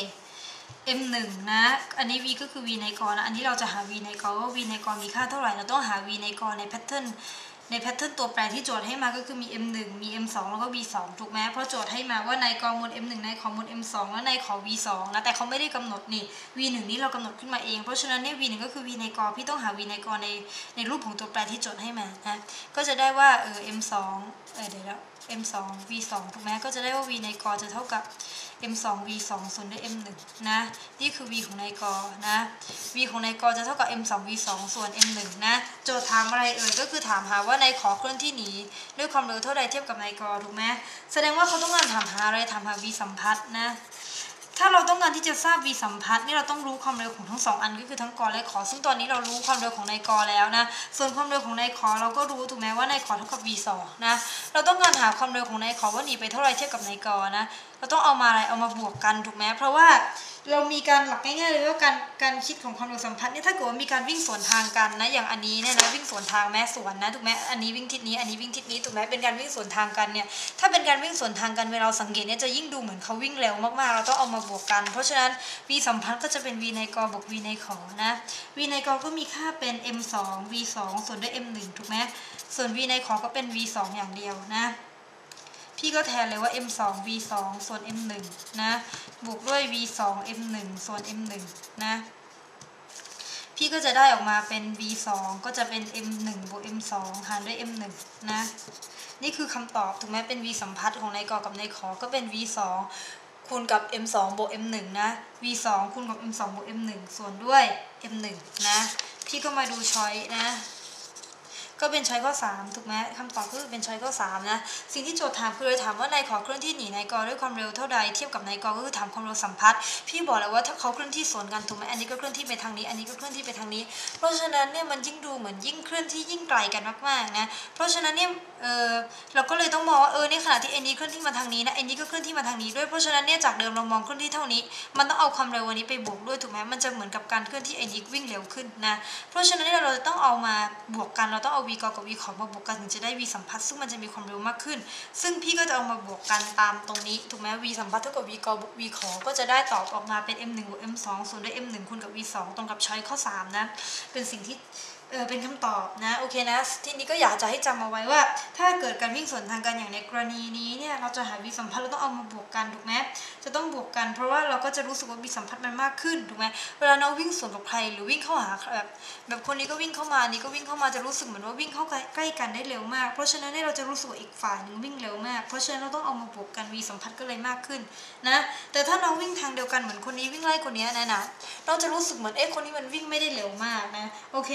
m1 นะอันนี้ v ก็คือ v ในกอนะอันนี้เราจะหา v ในกอว่า v ในกอมีค่าเท่าไหร่เราต้องหา v ในกอในแพทเทิร์นตัวแปรที่โจทย์ให้มาก็คือมี m1 มี m2 แล้วก็ v2 ถูกไหมเพราะโจทย์ให้มาว่านายกมวล m1 นายขอมวล m2 และนายขอ v2 นะแต่เขาไม่ได้กำหนดนี่ v1 นี้เรากำหนดขึ้นมาเองเพราะฉะนั้นเนี่ย v1 ก็คือ v ในกอพี่ต้องหา v ในกอในรูปของตัวแปรที่โจทย์ให้มานะก็จะได้ว่าm2 เดี๋ยวแล้ว m2 v2 ถูกไหมก็จะได้ว่า v ในกอจะเท่ากับ m2 v2 ส่วนด้วย m1 นะนี่คือ v ของนายกนะ v ของนายกจะเท่ากับ m2 v2 ส่วน m1 นะโจทย์ถามอะไรก็คือถามหาว่านายขอเคลื่อนที่หนีด้วยความเร็วเท่าใดเทียบกับนายกถูกไหมแสดงว่าเขาต้องการถามหาอะไรถามหา v สัมพัทธ์นะถ้าเราต้องการที่จะทราบ v สัมพัทธ์นี่เราต้องรู้ความเร็วของทั้ง2อันก็คือทั้งกและขอซึ่งตอนนี้เรารู้ความเร็วของนายกแล้วนะส่วนความเร็วของนายขอเราก็รู้ถูกไหมว่านายขอเท่ากับ v2 นะเราต้องการหาความเร็วของนายขอว่าหนีไปเท่าไรเทียบกับนายกนะเราต้องเอามาอะไรเอามาบวกกันถูกไหมเพราะว่าเรามีการหลักง่ายๆเลยว่าการคิดของความเร็วสัมพัทธ์เนี่ยถ้าเกิดว่ามีการวิ่งสวนทางกันนะอย่างอันนี้เนี่ยนะวิ่งสวนทางแม้สวนนะถูกไหมอันนี้วิ่งทิศนี้อันนี้วิ่งทิศนี้ถูกไหมเป็นการวิ่งสวนทางกันเนี่ยถ้าเป็นการวิ่งสวนทางกันเวลาเราสังเกตเนี่ยจะยิ่งดูเหมือนเขาวิ่งเร็วมากๆเราต้องเอามาบวกกันเพราะฉะนั้น v สัมพัทธ์ก็จะเป็น v ในกบวก v ในขอนะ v ในกก็มีค่าเป็น m2 v2 ส่วนด้วย m1 ถูกไหมส่วน v ในขอก็เป็น v2 อย่างเดียวนะพี่ก็แทนเลยว่า m2 v2 ส่วน m1 นะบวกด้วย v2 m1 ส่วน m1 นะพี่ก็จะได้ออกมาเป็น v2 ก็จะเป็น m1 บวก m2 หารด้วย m1 นะนี่คือคำตอบถูกไหมเป็น v สัมพัทธ์ของนายกกับนายขอก็เป็น v2 คูณกับ m2 บวก m1 นะ v2 คูณกับ m2 บวก m1 ส่วนด้วย m1 นะพี่ก็มาดูช้อยนะก็เป็นช้อยข้อ3ถูกไหมคำตอบก็คือเป็นช้อยข้อ3นะสิ่งที่โจทย์ถามคือเลยถามว่านายขอเคลื่อนที่หนีนายกด้วยความเร็วเท่าใดเทียบกับนายกก็คือถามความเร็วสัมพัทธ์พี่บอกแล้วว่าถ้าเขาเคลื่อนที่สวนกันถูกไหมอันนี้ก็เคลื่อนที่ไปทางนี้อันนี้ก็เคลื่อนที่ไปทางนี้เพราะฉะนั้นเนี่ยมันยิ่งดูเหมือนยิ่งเคลื่อนที่ยิ่งไกลกันมากๆนะเพราะฉะนั้นเนี่ยเราก็เลยต้องมองว่าในขณะที่ไอ้นี้เคลื่อนที่มาทางนี้นะไอ้นี้ก็เคลื่อนที่มาทางนี้ด้วยเพราะฉะนั้นเนี่ยจากเดิมเรามองเคลื่อนที่เท่านี้มันต้องเอาความเร็ววันนี้ไปบวกด้วยถูกไหมมันจะเหมือนกับการเคลื่อนที่ไอ้นี้วิ่งเร็วขึ้นนะเพราะฉะนั้นเราจะต้องเอามาบวกกันเราต้องเอา v กกับ v ขอมาบวกกันถึงจะได้ v สัมพัทธ์ซึ่งมันจะมีความเร็วมากขึ้นซึ่งพี่ก็จะเอามาบวกกันตามตรงนี้ถูกไหม v สัมพัทธ์เท่ากับ v กบวก v ขอก็จะได้ตอบออกมาเป็น m1 บวก m2 ส่วนด้วย m1 คูณกับ v2 ตรงกับช้อยข้อ3นะเป็นสิ่งที่เป็นคำตอบนะโอเคนะทีนี้ก็อยากจะให้จำเอาไว้ว่าถ้าเกิดการวิ่งสวนทางกันอย่างในกรณีนี้เนี่ยเราจะหา v สัมพัทธ์เราต้องเอามาบวกกันถูกไหมจะต้องบวกกันเพราะว่าเราก็จะรู้สึกว่า v สัมพัทธ์มันมากขึ้นถูกไหมเวลาเราวิ่งสวนกับใครหรือวิ่งเข้าหาแบบคนนี้ก็วิ่งเข้ามานี้ก็วิ่งเข้ามาจะรู้สึกเหมือนว่าวิ่งเข้าใกล้กันได้เร็วมากเพราะฉะนั้นเราจะรู้สึกว่าอีกฝ่ายหนึ่งวิ่งเร็วมากเพราะฉะนั้นเราต้องเอามาบวกกัน v สัมพัทธ์ก็เลยมากขึ้นนะแต่ถ้าเราวิ่งทางเดียวกันเหมือนคนนี้วิ่งไล่คนนี้นะเราจะรู้สึกเหมือนคนนี้มันวิ่งไม่ได้เร็วมากนะโอเคนะวิ่งทาง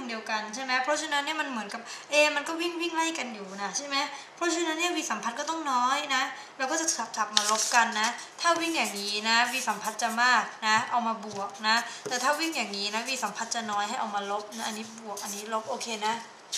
งเดียวกันใช่ไหมเพราะฉะนั้นเนี่ยมันเหมือนกับ A มันก็วิ่งไล่กันอยู่นะใช่ไหมเพราะฉะนั้นเนี่ย v สัมพัทธ์ก็ต้องน้อยนะเราก็จะจับมาลบกันนะถ้าวิ่งอย่างนี้นะ v สัมพัทธ์จะมากนะเอามาบวกนะแต่ถ้าวิ่งอย่างนี้นะ v สัมพัทธ์จะน้อยให้เอามาลบนะอันนี้บวกอันนี้ลบโอเคนะ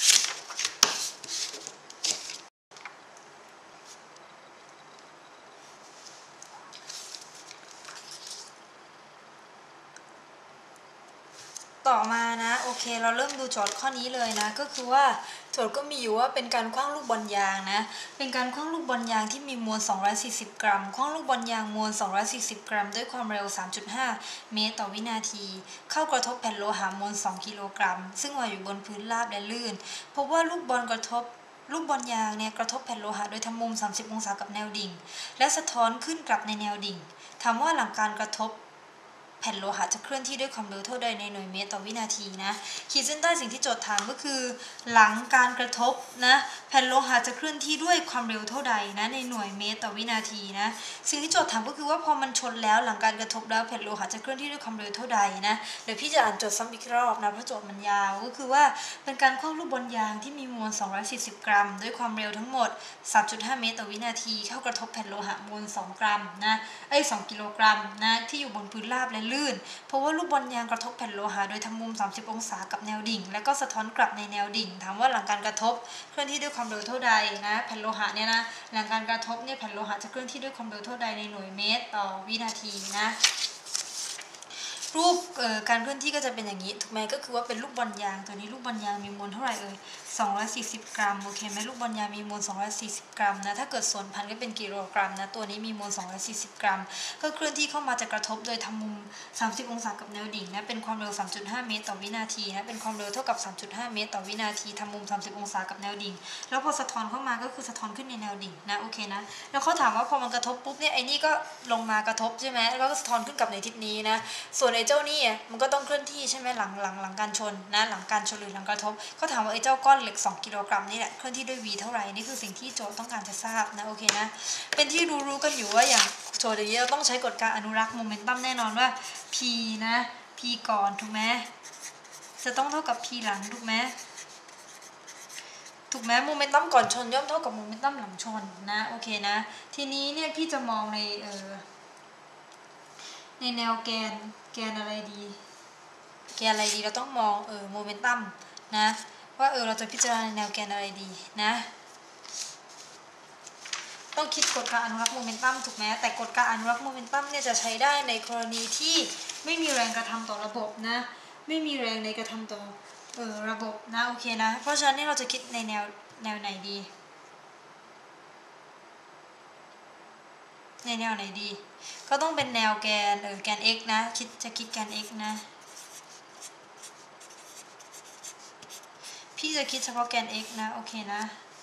ต่อมานะโอเคเราเริ่มดูโจทย์ข้อนี้เลยนะก็คือว่าโจทย์ก็มีอยู่ว่าเป็นการขว้างลูกบอลยางนะเป็นการขว้างลูกบอลยางที่มีมวล240กรัมขว้างลูกบอลยางมวล240กรัมด้วยความเร็ว 3.5 เมตรต่อวินาทีเข้ากระทบแผ่นโลหะมวล2กิโลกรัมซึ่งวางอยู่บนพื้นราบและลื่นพบว่าลูกบอลยางเนี่ยกระทบแผ่นโลหะโดยทำมุม30องศากับแนวดิ่งและสะท้อนขึ้นกลับในแนวดิ่งถามว่าหลังการกระทบแผ่นโลหะจะเคลื่อนที่ด้วยความเร็วเท่าใดในหน่วยเมตรต่อวินาทีนะขีดเส้นใต้สิ่งที่โจทย์ถามก็คือหลังการกระทบนะแผ่นโลหะจะเคลื่อนที่ด้วยความเร็วเท่าใดนะในหน่วยเมตรต่อวินาทีนะสิ่งที่โจทย์ถามก็คือว่าพอมันชนแล้วหลังการกระทบแล้วแผ่นโลหะจะเคลื่อนที่ด้วยความเร็วเท่าใดนะเดี๋ยวพี่จะอ่านโจทย์ซ้ำอีกรอบนะเพราะโจทย์มันยาวก็คือว่าเป็นการขว้างลูกบอลยางที่มีมวล240กรัมด้วยความเร็วทั้งหมด 3.5 เมตรต่อวินาทีเข้ากระทบแผ่นโลหะมวล2กรัมนะ2กิโลกรัมนะที่อยู่บนพื้นราบและลื่นเพราะว่าลูกบอลยางกระทบแผ่นโลหะโดยทำมุม30องศากับแนวดิ่งแล้วก็สะท้อนกลับในแนวดิ่งถามว่าหลังการกระทบเคลื่อนที่ด้วยความเร็วเท่าใดนะแผ่นโลหะเนี่ยนะหลังการกระทบเนี่ยแผ่นโลหะจะเคลื่อนที่ด้วยความเร็วเท่าใดในหน่วยเมตรต่อวินาทีนะรูปการเคลื่อนที่ก็จะเป็นอย่างนี้ถูกไหมก็คือว่าเป็นลูกบอลยางตัวนี้ลูกบอลยางมีมวลเท่าไหร่240กรัมโอเคไหมลูกบอลยางมีมวล240กรัมนะถ้าเกิดส่วนพันก็เป็นกิโลกรัมนะตัวนี้มีมวล240กรัมก็เคลื่อนที่เข้ามาจะกระทบโดยทำมุม30องศากับแนวดิ่งนะเป็นความเร็ว 3.5 เมตรต่อวินาทีนะเป็นความเร็วเท่ากับ 3.5 เมตรต่อวินาทีทำมุม30องศากับแนวดิ่งแล้วพอสะท้อนเข้ามาก็คือสะท้อนขึ้นในแนวดิ่งนะโอเคนะแล้วเขาถามว่าพอมันกระทบปุ๊บเนี่ยไอ้นี่ก็ลงมากระทบใช่ไหมแล้วก็สะท้อนขึ้นกับในทิศนี้นะส่วนไอ้เจ้านี่มันก็ต้องเคลื่อนที่ใช่ไหมหลังการชนนะหลังการชนหรือหลังกระทบเขาถามว่าไอ้เจ้าก้อนเหล็ก2กิโลกรัมนี่แหละเคลื่อนที่ด้วย v เท่าไหร่นี่คือสิ่งที่โจทย์ต้องการจะทราบนะโอเคนะเป็นที่รู้กันอยู่ว่าอย่างโจทย์อย่างนี้เราต้องใช้กฎการอนุรักษ์โมเมนตัมแน่นอนว่า p นะ p ก่อนถูกไหมจะต้องเท่ากับ p หลังถูกไหมถูกไหมโมเมนตัมก่อนชนย่อมเท่ากับโมเมนตัมหลังชนนะโอเคนะทีนี้เนี่ยพี่จะมองในแนวแกนอะไรดีเราต้องมองโมเมนตัมนะว่าเราจะพิจารณาในแนวแกนอะไรดีนะต้องคิดกฎการอนุรักษ์โมเมนตัมถูกไหมแต่กฎการอนุรักษ์โมเมนตัมเนี่ยจะใช้ได้ในกรณีที่ไม่มีแรงกระทำต่อระบบนะไม่มีแรงในกระทำต่อระบบนะโอเคนะเพราะฉะนั้นนี่เราจะคิดในแนวไหนดีในแนวไหนดีก็ต้องเป็นแนวแกน x นะจะคิดแกน x นะพี่จะคิดเฉพาะแกน x นะโอเคนะ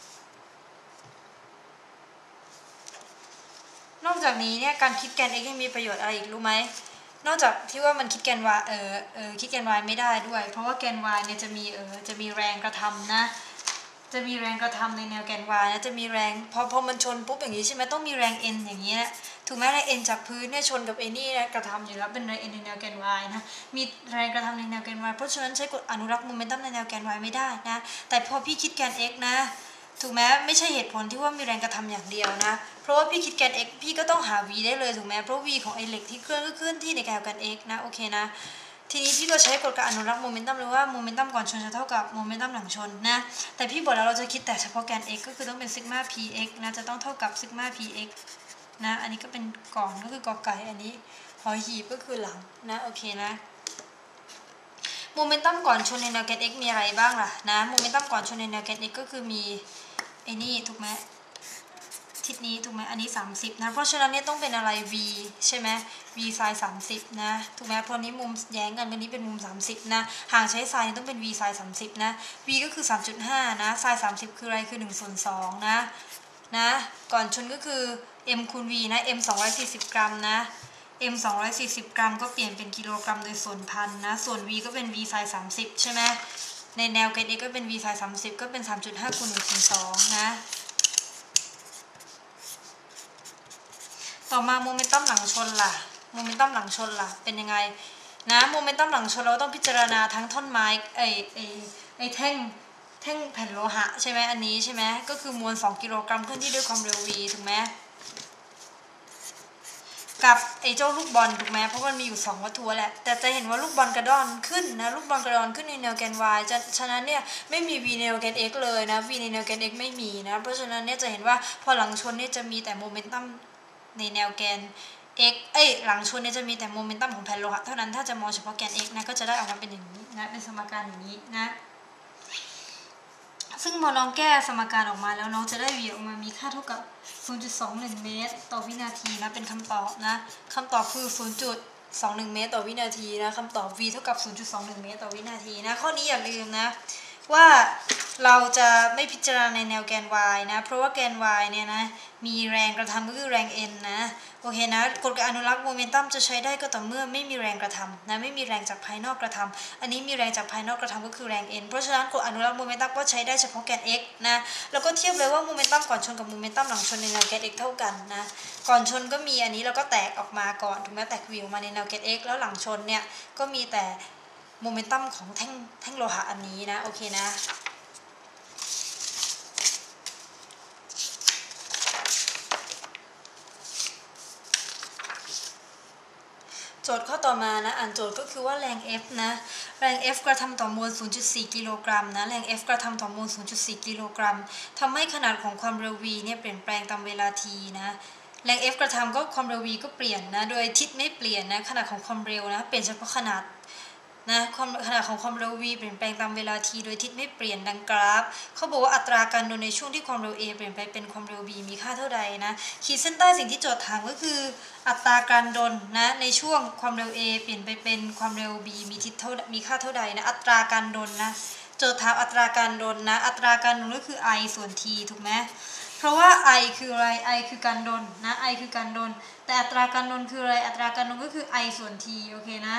นอกจากนี้เนี่ยการคิดแกน x ยังมีประโยชน์อะไรอีกรู้ไหมนอกจากที่ว่ามันคิดแกน y คิดแกน y ไม่ได้ด้วยเพราะว่าแกน y เนี่ยจะมีแรงกระทำนะจะมีแรงกระทำในแนวแกน y นะจะมีแรงพอมันชนปุ๊บอย่างนี้ใช่ไหมต้องมีแรง n อย่างนี้นะถูกไหมแรง n จากพื้นเนี่ยชนกับไอ้นี่กระทำอยู่แล้วเป็นแรง n ในแนวแกน y นะมีแรงกระทำในแนวแกน y เพราะฉะนั้นใช้กฎอนุรักษ์โมเมนตัมในแนวแกน y ไม่ได้นะแต่พอพี่คิดแกน x นะถูกไหมไม่ใช่เหตุผลที่ว่ามีแรงกระทำอย่างเดียวนะเพราะว่าพี่คิดแกน x พี่ก็ต้องหา v ได้เลยถูกไหมเพราะ v ของไอ้เหล็กที่เคลื่อนก็เคลื่อนที่ในแกน x นะโอเคนะทีนี้พี่ก็ใช้กฎการอนุรักษ์โมเมนตัมเลยว่าโมเมนตัมก่อนชนจะเท่ากับโมเมนตัมหลังชนนะแต่พี่บอกแล้วเราจะคิดแต่เฉพาะแกน x ก็คือต้องเป็นซิกมา px นะจะต้องเท่ากับซิกมา px นะอันนี้ก็เป็นก่อนก็คือกอไก่อันนี้หอหีบก็คือหลังนะโอเคนะโมเมนตัมก่อนชนในแนวแกน x มีอะไรบ้างล่ะนะโมเมนตัมก่อนชนในแนวแกน x ก็คือมีไอ้นี่ถูกไหมทิศนี้ถูกไหมอันนี้30นะเพราะฉะนั้นเนี่ยต้องเป็นอะไร v ใช่ไหม v ไซน์30นะถูกไหมเพราะนี้มุมแย้งกันวันนี้เป็นมุม30นะห่างใช้ไซน์ต้องเป็น v ไซน์30นะ v ก็คือ 3.5 นะไซน์30คืออะไรคือ1/2นะก่อนชนก็คือ m คูณ v นะ m 240กรัมนะ m 240กรัมก็เปลี่ยนเป็นกิโลกรัมโดยส่วนพันนะส่วน v ก็เป็น v ไซน์30ใช่ไหมในแนวแกน x ก็เป็น v ไซน์30ก็เป็น 3.5 คูณ1/2นะต่อมาโมเมนตัมหลังชนล่ะเป็นยังไงนะโมเมนตัมหลังชนเราต้องพิจารณาทั้งท่อนไม้ไอแท่งแผ่นโลหะใช่ไหมอันนี้ใช่ไหมก็คือมวล2 กิโลกรัมเคลื่อนที่ด้วยความเร็ว v ถูกไหมกับไอ้เจ้าลูกบอลถูกไหมเพราะมันมีอยู่2วัตถุแหละแต่จะเห็นว่าลูกบอลกระดอนขึ้นนะลูกบอลกระดอนขึ้นในแนวแกน y ฉะนั้นเนี่ยไม่มี v ในแนวแกน x เลยนะ v ในแนวแกน x ไม่มีนะเพราะฉะนั้นเนี่ยจะเห็นว่าพอหลังชนเนี่ยจะมีแต่โมเมนตัมในแนวแกน x หลังชนเนี่ยจะมีแต่โมเมนตัมของแผ่นโลหะเท่านั้นถ้าจะมองเฉพาะแกน x นะก็จะได้ออกมาเป็นอย่างนี้นะเป็นสมการอย่างนี้นะซึ่งพอน้องแก้สมการออกมาแล้วน้องจะได้ v ออกมามีค่าเท่ากับ 0.21 เมตรต่อวินาทีนะเป็นคำตอบนะคำตอบคือ 0.21 เมตรต่อวินาทีนะคำตอบ v เท่ากับ 0.21 เมตรต่อวินาทีนะข้อนี้อย่าลืมนะว่าเราจะไม่พิจารณาในแนวแกน y นะเพราะว่าแกน y เนี่ยนะมีแรงกระทำก็คือแรง n นะโอเคนะกฎการอนุรักษ์โมเมนตัมจะใช้ได้ก็ต่อเมื่อไม่มีแรงกระทำนะไม่มีแรงจากภายนอกกระทำอันนี้มีแรงจากภายนอกกระทำก็คือแรง n เพราะฉะนั้นกฎอนุรักษ์โมเมนตัมก็ใช้ได้เฉพาะแกน x นะแล้วก็เทียบเลยว่าโมเมนตัมก่อนชนกับโมเมนตัมหลังชนในแนวแกน x เท่ากันนะก่อนชนก็มีอันนี้แล้วก็แตกออกมาก่อนถูกไหมแตกวิวมาในแนวแกน x แล้วหลังชนเนี่ยก็มีแต่โมเมนตัมของแท่งโลหะอันนี้นะโอเคนะโจทย์ข้อต่อมานะอ่านโจทย์ก็คือว่าแรง F นะแรง F กระทำต่อมวล 0.4 กิโลกรัมนะแรง F กระทำต่อมวล 0.4 กิโลกรัมทำให้ขนาดของความเร็ว v เนี่ยเปลี่ยนแปลงตามเวลา t นะแรง F กระทำก็ความเร็ว v ก็เปลี่ยนนะโดยทิศไม่เปลี่ยนนะขนาดของความเร็วนะเปลี่ยนเฉพาะขนาดนะขนาดของความเร็ว v เปลี่ยนแปลงตามเวลา t โดยทิศไม่เปลี่ยนดังกราฟเขาบอกว่าอัตราการโดนในช่วงที่ความเร็ว a เปลี่ยนไปเป็นความเร็ว v มีค่าเท่าใดนะขีดเส้นใต้สิ่งที่โจทย์ถามก็คืออัตราการโดนนะในช่วงความเร็ว a เปลี่ยนไปเป็นความเร็ว b มีค่าเท่าใดนะอัตราการโดนนะโจทย์ถามอัตราการโดนนะอัตราการโดนก็คือ i ส่วน t ถูกไหมเพราะว่า i คืออะไร i คือการโดนนะ i คือการโดนแต่อัตราการโดนคืออะไรอัตราการโดนก็คือ i ส่วน t โอเคนะ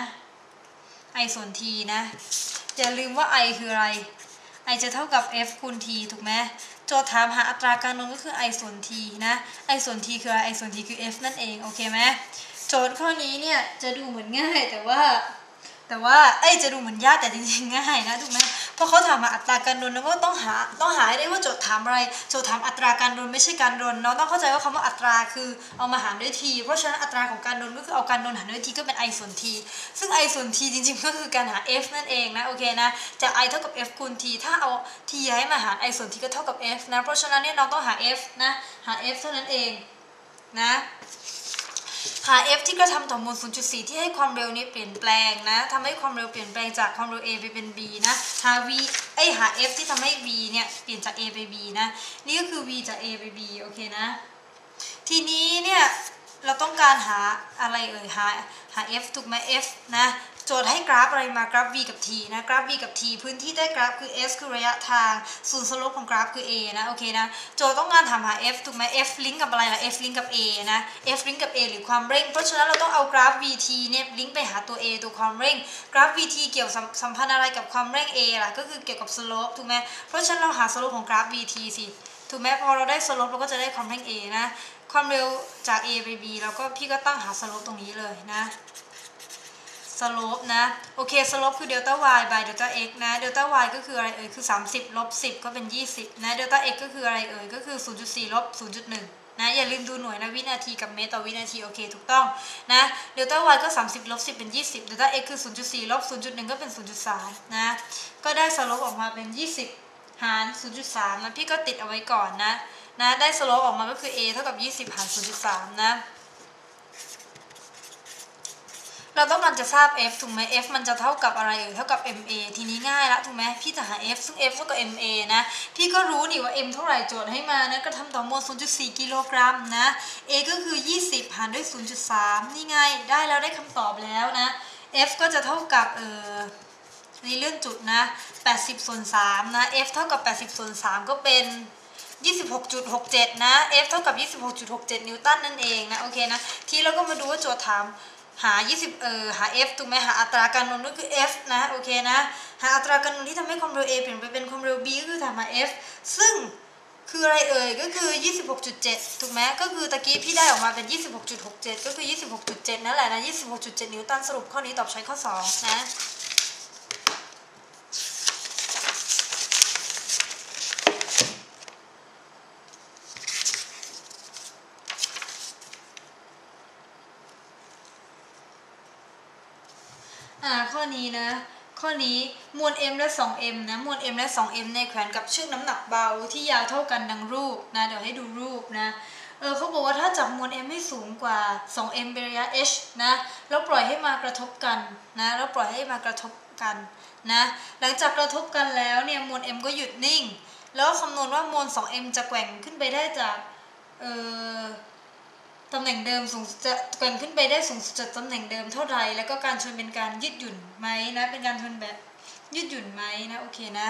i ส่วน t นะอย่าลืมว่า i คืออะไร i จะเท่ากับ f คูณ t ถูกไหมโจทย์ถามหาอัตราการโน้มก็คือ i ส่วน t นะ i ส่วน t คืออะไร i ส่วน t คือ f นั่นเองโอเคไหมโจทย์ข้อนี้เนี่ยจะดูเหมือนง่ายแต่ว่าจะดูเหมือนยากแต่จริงๆง่ายนะถูกไหมเพราะเขาถามมาอัตราการโดนแล้วก็ต้องหาให้ได้ว่าโจทย์ถามอะไรโจทย์ถามอัตราการโดนไม่ใช่การโดนเนาะต้องเข้าใจว่าคำว่าอัตราคือเอามาหารด้วย t เพราะฉะนั้นอัตราของการโดนก็คือเอาการโดนหารด้วย t ก็เป็น i ส่วน t ซึ่ง i ส่วน t จริงๆก็คือการหา f นั่นเองนะโอเคนะจาก i เท่ากับ f คูณ t ถ้าเอา t ให้มาหาร i ส่วน t ก็เท่ากับ f นะเพราะฉะนั้นเนี่ยเราต้องหา f นะหา f เท่านั้นเองนะหา f ที่กระทำต่อมวล 0.4 ที่ให้ความเร็วนี้เปลี่ยนแปลงนะทำให้ความเร็วเปลี่ยนแปลงจากความเร็ว a ไปเป็น b นะหา หา f ที่ทำให้ v เนี่ยเปลี่ยนจาก a ไป b นะนี่ก็คือ v จาก a ไป b โอเคนะทีนี้เนี่ยเราต้องการหาอะไรหา f ถูกไหม f นะโจทย์ให้กราฟอะไรมากราฟ v กับ t นะกราฟ v กับ t พื้นที่ใต้กราฟคือ s คือระยะทางศูนย์สโลปของกราฟคือ a นะโอเคนะโจทย์ต้องการถามหา f ถูกไหม f ลิงก์กับอะไรล่ะ f ลิงก์กับ a นะ f ลิงก์กับ a หรือความเร่งเพราะฉะนั้นเราต้องเอากราฟ vt เนี่ยลิงก์ไปหาตัว a ตัวความเร่งกราฟ vt เกี่ยวสัมพันธ์อะไรกับความเร่ง a ล่ะก็คือเกี่ยวกับสโลปถูกไหมเพราะฉะนั้นเราหาสโลปของกราฟ vt สิถูกไหมพอเราได้สโลปเราก็จะได้ความเร่ง a นะความเร็วจาก a ไป b แล้วก็พี่ก็ตั้งหาสโลปตรงนี้เลยนะสโลปนะโอเคสโลปคือเดลต้า y by เดลต้า x นะเดลต้า y ก็คืออะไรคือ30ลบ10ก็เป็น20นะเดลต้า x ก็คืออะไรก็คือ 0.4 ลบ 0.1 นะอย่าลืมดูหน่วยนะวินาทีกับเมตรต่อวินาทีโอเคถูกต้องนะเดลต้า y ก็30ลบ10เป็น20เดลต้า x คือ 0.4 ลบ 0.1 ก็เป็น 0.3 นะก็ได้สโลปออกมาเป็น20หาร 0.3 นะพี่ก็ติดเอาไว้ก่อนนะได้สโลปออกมาก็คือ a เท่ากับ20หาร 0.3 นะเราต้องการจะทราบ f ถูกไหม f มันจะเท่ากับอะไรเท่ากับ ma ทีนี้ง่ายละถูกไหมพี่จะหา f ซึ่ง f เท่ากับ ma นะพี่ก็รู้นี่ว่า m เท่าไหร่โจทย์ให้มานะก็ทำต่อมวล 0.4 กิโลกรัมนะ a ก็คือ20หารด้วย 0.3 นี่ไงได้แล้วได้คำตอบแล้วนะ f ก็จะเท่ากับนี่เลื่อนจุดนะ80ส่วน3นะ f เท่ากับ80ส่วน3ก็เป็น26.67 นะ f เท่ากับ26.67 นิวตันนั่นเองนะโอเคนะทีเราก็มาดูว่าโจทย์ถามหาหา f ถูกไหมหาอัตราการโน้มก็คือ f นะโอเคนะหาอัตราการโน้มที่ทำให้ความเร็ว a เปลี่ยนไปเป็นความเร็ว b ก็คือถามหา f ซึ่งคืออะไรเอ่ยก็คือ 26.7 ถูกไหมก็คือตะกี้พี่ได้ออกมาเป็น 26.67 ก็คือ 26.7 นั่นแหละนะ 26.7 นิวตันสรุปข้อนี้ตอบใช้ข้อ 2 นะข้อนี้นะข้อนี้มวล m และ 2m นะมวล m และ 2m ในแขวนกับเชือกน้ำหนักเบาที่ยาวเท่ากันดังรูปนะเดี๋ยวให้ดูรูปนะเขาบอกว่าถ้าจับมวล m ให้สูงกว่า 2m เป็นระยะ h นะแล้วปล่อยให้มากระทบกันนะแล้วปล่อยให้มากระทบกันนะหลังจากกระทบกันแล้วเนี่ยมวล m ก็หยุดนิ่งแล้วคำนวณว่ามวล 2m จะแกว่งขึ้นไปได้จากตำแหน่งเดิมสูงจะแกว่งขึ้นไปได้สูงสุดจากตำแหน่งเดิมเท่าไรแล้วก็การชนเป็นการยืดหยุ่นไหมนะเป็นการชนแบบยืดหยุ่นไหมนะโอเคนะ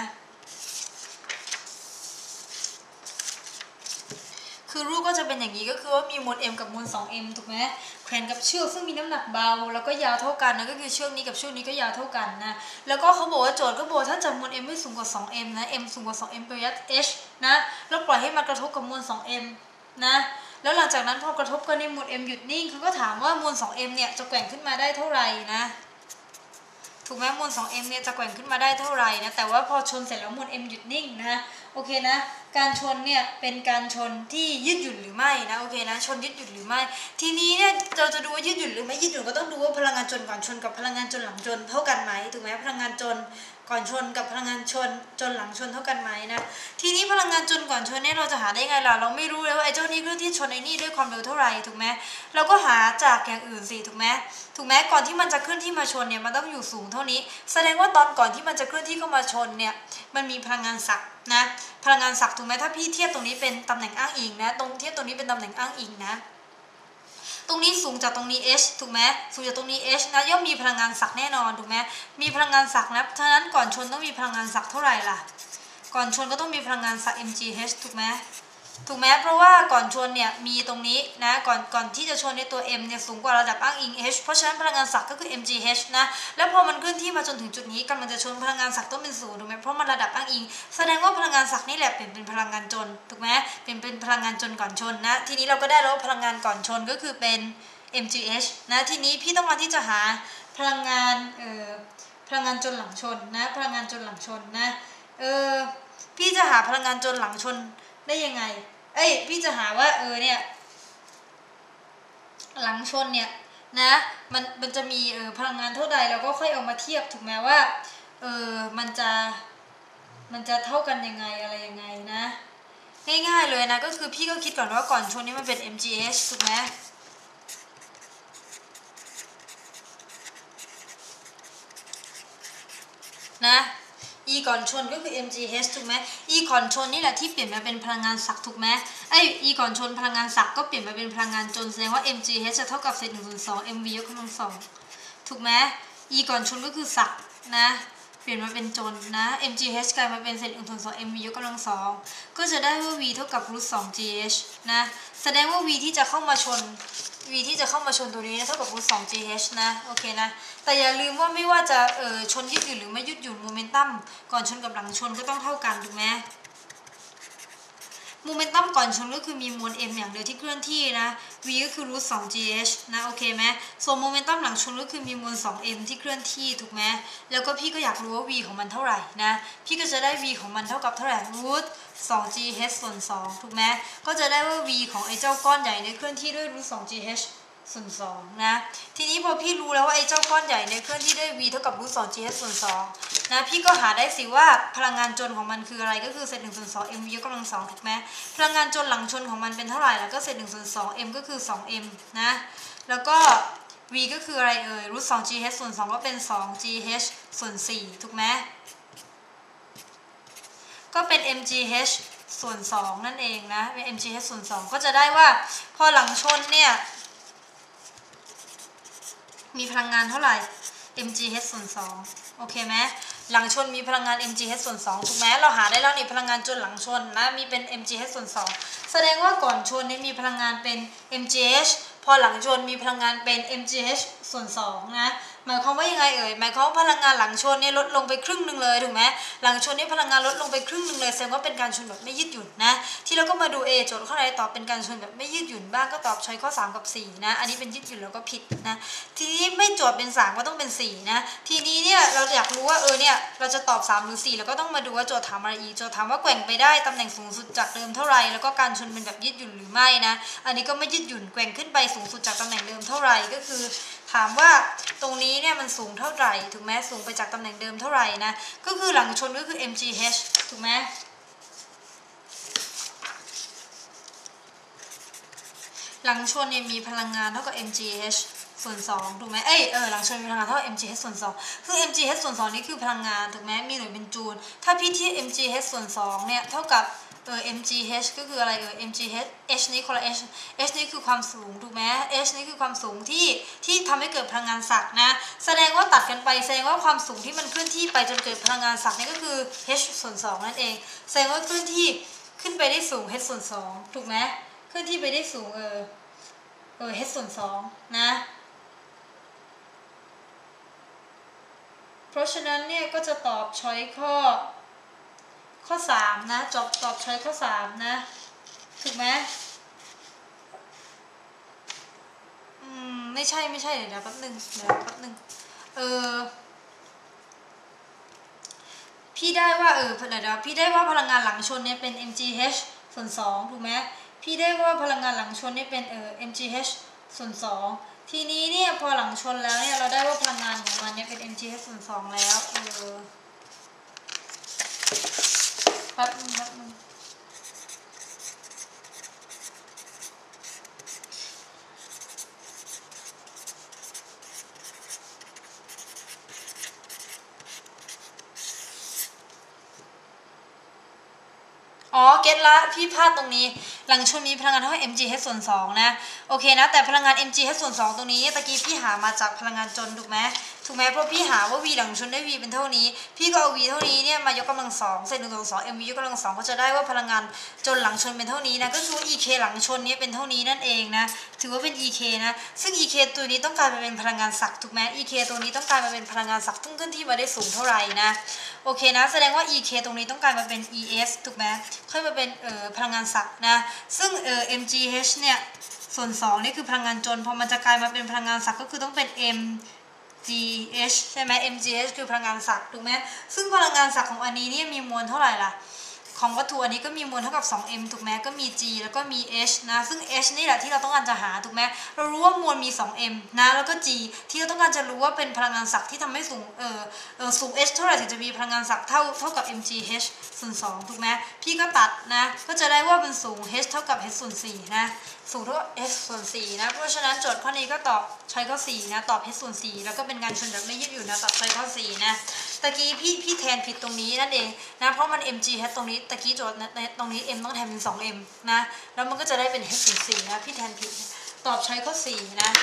คือรูปก็จะเป็นอย่างนี้ก็คือว่ามีมวล m กับมวล 2m ถูกไหมแขวนกับเชือกซึ่งมีน้ำหนักเบาแล้วก็ยาวเท่ากันนะก็คือเชือกนี้กับเชือกนี้ก็ยาวเท่ากันนะแล้วก็เขาบอกว่าโจทย์ก็บอกถ้าจับมวล m ไม่สูงกว่า 2m นะ m สูงกว่า 2m เป็นระยะ h นะแล้วปล่อยให้มากระทบกับมวล 2m นะแล้วหลังจากนั้นพอกระทบกันในมวล m หยุดนิ่งเขาก็ถามว่ามวล 2m เนี่ยจะแกว่งขึ้นมาได้เท่าไหร่นะถูกไหมมวล 2m เนี่ยจะแกว่งขึ้นมาได้เท่าไหร่นะแต่ว่าพอชนเสร็จแล้วมวล m หยุดนิ่งนะโอเคนะการชนเนี่ยเป็นการชนที่ยืดหยุ่นหรือไม่นะโอเคนะชนยืดหยุ่นหรือไม่ทีนี้เนี่ยเราจะดูว่ายืดหยุ่นหรือไม่ยืดหยุ่นก็ต้องดูว่าพลังงานชนก่อนชนกับพลังงานชนหลังชนเท่ากันไหมถูกไหมพลังงานชนก่อนชนกับพลังงานชนหลังชนเท่ากันไหมนะทีนี้พลังงานชนก่อนชนเนี่ยเราจะหาได้ไงล่ะเราไม่รู้เลยว่าไอ้เจ้านี้เคลื่อนที่ชนไอ้นี่ด้วยความเร็วเท่าไหร่ถูกไหมเราก็หาจากอย่างอื่นสิถูกไหมก่อนที่มันจะเคลื่อนที่มาชนเนี่ยมันต้องอยู่สูงเท่านี้แสดงว่าตอนก่อนที่มันจะเคลื่อนที่เข้ามาชนเนี่ยมันมีพลังงานศักย์นะพลังงานศักย์ถูกไหมถ้าพี่เทียบตรงนี้เป็นตำแหน่งอ้างอิงนะเทียบตรงนี้เป็นตำแหน่งอ้างอิงนะตรงนี้สูงจากตรงนี้ h ถูกไหมสูงจากตรงนี้ h นะย่อมมีพลังงานศักย์แน่นอนถูกไหมมีพลังงานศักย์นะฉะนั้นก่อนชนต้องมีพลังงานศักย์เท่าไหร่ล่ะก่อนชนก็ต้องมีพลังงานศักย์ mgh ถูกไหมเพราะว่าก่อนชนเนี่ยมีตรงนี้นะก่อนที่จะชนในตัว m เนี่ยสูงกว่าระดับอ้างอิง h เพราะฉะนั้นพลังงานศักย์ก็คือ mgh นะแล้วพอมันเคลื่อนที่มาจนถึงจุดนี้กำลังจะชนพลังงานศักย์ต้องเป็น0ถูกไหมเพราะมันระดับอ้างอิงแสดงว่าพลังงานศักย์นี่แหละเป็นพลังงานจนถูกไหมเป็นพลังงานจนก่อนชนนะทีนี้เราก็ได้แล้วพลังงานก่อนชนก็คือเป็น mgh นะทีนี้พี่ต้องการที่จะหาพลังงานจนหลังชนนะพลังงานจนหลังชนนะพี่จะหาพลังงานจนหลังชนได้ยังไงพี่จะหาว่าเนี่ยหลังชนเนี่ยนะมันจะมีพลังงานเท่าใดเราก็ค่อยเอามาเทียบถูกไหมว่ามันจะเท่ากันยังไงอะไรยังไงนะง่ายๆเลยนะก็คือพี่ก็คิดก่อนว่าก่อนชนนี้มันเป็น mgh ถูกไหมนะ e ก่อนชนก็คือ mgh ถูกไหม e ก่อนชนนี่แหละที่เปลี่ยนมาเป็นพลังงานศักย์ถูกไหมe ก่อนชนพลังงานศักย์ก็เปลี่ยนมาเป็นพลังงานจนแสดงว่า mgh จะเท่ากับเศษ1/2 mv ยกกำลัง2ถูกไหม e ก่อนชนก็คือศักย์นะเปลี่ยนมาเป็นจนนะ mgh กลายมาเป็นเศษ1/2 mv ยกกำลัง2ก็จะได้ว่า v เท่ากับ √2gh นะแสดงว่า v ที่จะเข้ามาชนตัวนี้เท่ากับ √2gh นะโอเคนะแต่อย่าลืมว่าไม่ว่าจะชนยืดหยุ่นหรือไม่ยืดหยุ่นโมเมนตัมก่อนชนกับหลังชนก็ต้องเท่ากันถูกไหมโมเมนตัมก่อนชนก็คือมีมวล m อย่างเดียวที่เคลื่อนที่นะ v ก็คือ √2gh นะโอเคไหมส่วนโมเมนตัมหลังชนก็คือมีมวล 2m ที่เคลื่อนที่ถูกไหมแล้วก็พี่ก็อยากรู้ว่า v ของมันเท่าไหร่นะพี่ก็จะได้ v ของมันเท่ากับเท่าไหร่ √2gh ส่วน2ถูกไหมก็จะได้ว่า v ของไอ้เจ้าก้อนใหญ่เนี่ยเคลื่อนที่ด้วย √2gh ส่วน2นะทีนี้พอพี่รู้แล้วว่าไอ้เจ้าก้อนใหญ่เนี่ยเคลื่อนที่ด้วย v เท่ากับ √2gh ส่วน2นะพี่ก็หาได้สิว่าพลังงานจนของมันคืออะไรก็คือเศษ1/2 mv ยกกำลัง2ถูกไหมพลังงานจนหลังชนของมันเป็นเท่าไหร่แล้วก็เศษ1/2 m ก็คือ 2m นะแล้วก็ v ก็คืออะไร√2gh ส่วน2ก็เป็น 2gh ส่วน4ถูกไหมก็เป็น mgh ส่วน2นั่นเองนะเป็น mgh ส่วน2ก็จะได้ว่าพอหลังชนเนี่ยมีพลังงานเท่าไหร่ mgh ส่วน2โอเคไหมหลังชนมีพลังงาน mgh ส่วน2ถูกไหมเราหาได้แล้วนี่พลังงานจนหลังชนนะมีเป็น mgh ส่วน2แสดงว่าก่อนชนนี่มีพลังงานเป็น mgh พอหลังชนมีพลังงานเป็น mgh ส่วน2นะหมายความว่ายังไงหมายความว่าพลังงานหลังชนเนี่ยลดลงไปครึ่งหนึ่งเลยถูกไหมหลังชนนี่พลังงานลดลงไปครึ่งหนึ่งเลยแสดงว่าเป็นการชนแบบไม่ยืดหยุ่นนะที่เราก็มาดูโจทย์ข้อไหนตอบเป็นการชนแบบไม่ยืดหยุ่นบ้างก็ตอบช้อยข้อ3กับ4นะอันนี้เป็นยืดหยุ่นแล้วก็ผิดนะทีนี้ไม่โจทย์เป็น3ก็ต้องเป็น4นะทีนี้เนี่ยเราอยากรู้ว่าเนี่ยเราจะตอบ3หรือ4แล้วก็ต้องมาดูว่าโจทย์ถามอะไรอีกโจทย์ถามว่าแกว่งไปได้ตำแหน่งสูงสุดจากเดิมเท่าไหร่แล้วก็การชนเป็นแบบยืดหยุ่นหรือไม่นะอันนี้ก็ไม่ยืดหยุ่นแกว่งขึ้นไปสูงสุดจากตำแหน่งเดิมเท่าไหร่ก็คือถามว่าตรงนี้เนี่ยมันสูงเท่าไหร่ถูกไหมสูงไปจากตำแหน่งเดิมเท่าไหร่นะก็คือหลังชนก็คือ mgh ถูกไหมหลังชนเนี่ยมีพลังงานเท่ากับ mgh ส่วน2ถูกไหมหลังชนมีพลังงานเท่ากับ mgh ส่วน2ซึ่ง mgh ส่วน2นี่คือพลังงานถูกไหมมีหน่วยเป็นจูลถ้าพี่ที่ mgh ส่วน2เนี่ยเท่ากับmgh ก็คืออะไรmgh h นี่คนละ h นี่คือความสูงถูกไหม h นี่คือความสูงที่ทำให้เกิดพลังงานศักย์นะแสดงว่าตัดกันไปแสดงว่าความสูงที่มันเคลื่อนที่ไปจนเกิดพลังงานศักย์นี่ก็คือ h ส่วน2นั่นเองแสดงว่าเคลื่อนที่ขึ้นไปได้สูง h ส่วน2ถูกไหมเคลื่อนที่ไปได้สูงh ส่วน2นะเพราะฉะนั้นเนี่ยก็จะตอบช้อยข้อ3นะตอบช้อยข้อ3นะถูกไหมไม่ใช่เดี๋ยวแป๊บนึงพี่ได้ว่าพี่ได้ว่าพลังงานหลังชนเนี่ยเป็น mgh ส่วน2ถูกไหมพี่ได้ว่าพลังงานหลังชนเนี่ยเป็นmgh ส่วน2ทีนี้เนี่ยพอหลังชนแล้วเนี่ยเราได้ว่าพลังงานของมันเนี่ยเป็น mgh ส่วน2แล้วแป๊บนึงเก็ตละพี่พลาดตรงนี้หลังชนมีพลังงานเท่ากับ mgh ส่วน2นะโอเคนะแต่พลังงาน mgh ส่วน2ตรงนี้ตะกี้พี่หามาจากพลังงานจนถูกไหมเพราะพี่หาว่า v หลังชนได้ v เป็นเท่านี้พี่ก็เอา v เท่านี้เนี่ยมายกกำลัง2เศษ1ส่วน2 mv ยกกำลัง2ก็จะได้ว่าพลังงานจนหลังชนเป็นเท่านี้นะก็คือ ek หลังชนนี้เป็นเท่านี้นั่นเองนะถือว่าเป็น ek นะซึ่ง ek ตัวนี้ต้องการมาเป็นพลังงานศักย์ถูกไหม ek ตัวนี้ต้องการมาเป็นพลังงานศักย์ซึ่งเคลื่อนที่มาได้สูงเท่าไหร่นะโอเคนะแสดงว่า ek ตรงนี้ต้องการมาเป็น es ถูกไหมค่อยมาเป็นพลังงานศักย์นะซึ่งmgh เนี่ยส่วน2นี่คือพลังงานจนพอมันจะกลายมาเป็นพลังงานศักย์ก็คือต้องเป็น mgh ใช่ไหม mgh คือพลังงานศักย์ถูกไหมซึ่งพลังงานศักย์ของอันนี้เนี่ยมีมวลเท่าไหร่ล่ะของวัตถุอันนี้ก็มีมวลเท่ากับ 2m ถูกไหมก็มี g แล้วก็มี h นะซึ่ง h นี่แหละที่เราต้องการจะหาถูกไหมเรารู้ว่ามวลมี 2m นะแล้วก็ g ที่เราต้องการจะรู้ว่าเป็นพลังงานศักย์ที่ทำให้สูงสูง h เท่าไหร่ถึงจะมีพลังงานศักย์เท่ากับ mgh ส่วน2ถูกไหมพี่ก็ตัดนะก็จะได้ว่าเป็นสูง h เท่ากับ h ส่วน4นะสูงเท่ากับ h ส่วน4นะเพราะฉะนั้นโจทย์ข้อนี้ก็ตอบช้อยข้อ4นะตอบ h ส่วน4แล้วก็เป็นการชนแบบไม่ยืดหยุ่นนะตอบช้อยข้อ4นะตะกี้พี่แทนผิดตรงนี้นั่นเองนะเพราะมัน mgh ตรงนี้ตะกี้โจทย์ตรงนี้ m ต้องแทนเป็น 2m นะแล้วมันก็จะได้เป็น h ส่วน4นะพี่แทนผิดตอบช้อยข้อ4นะ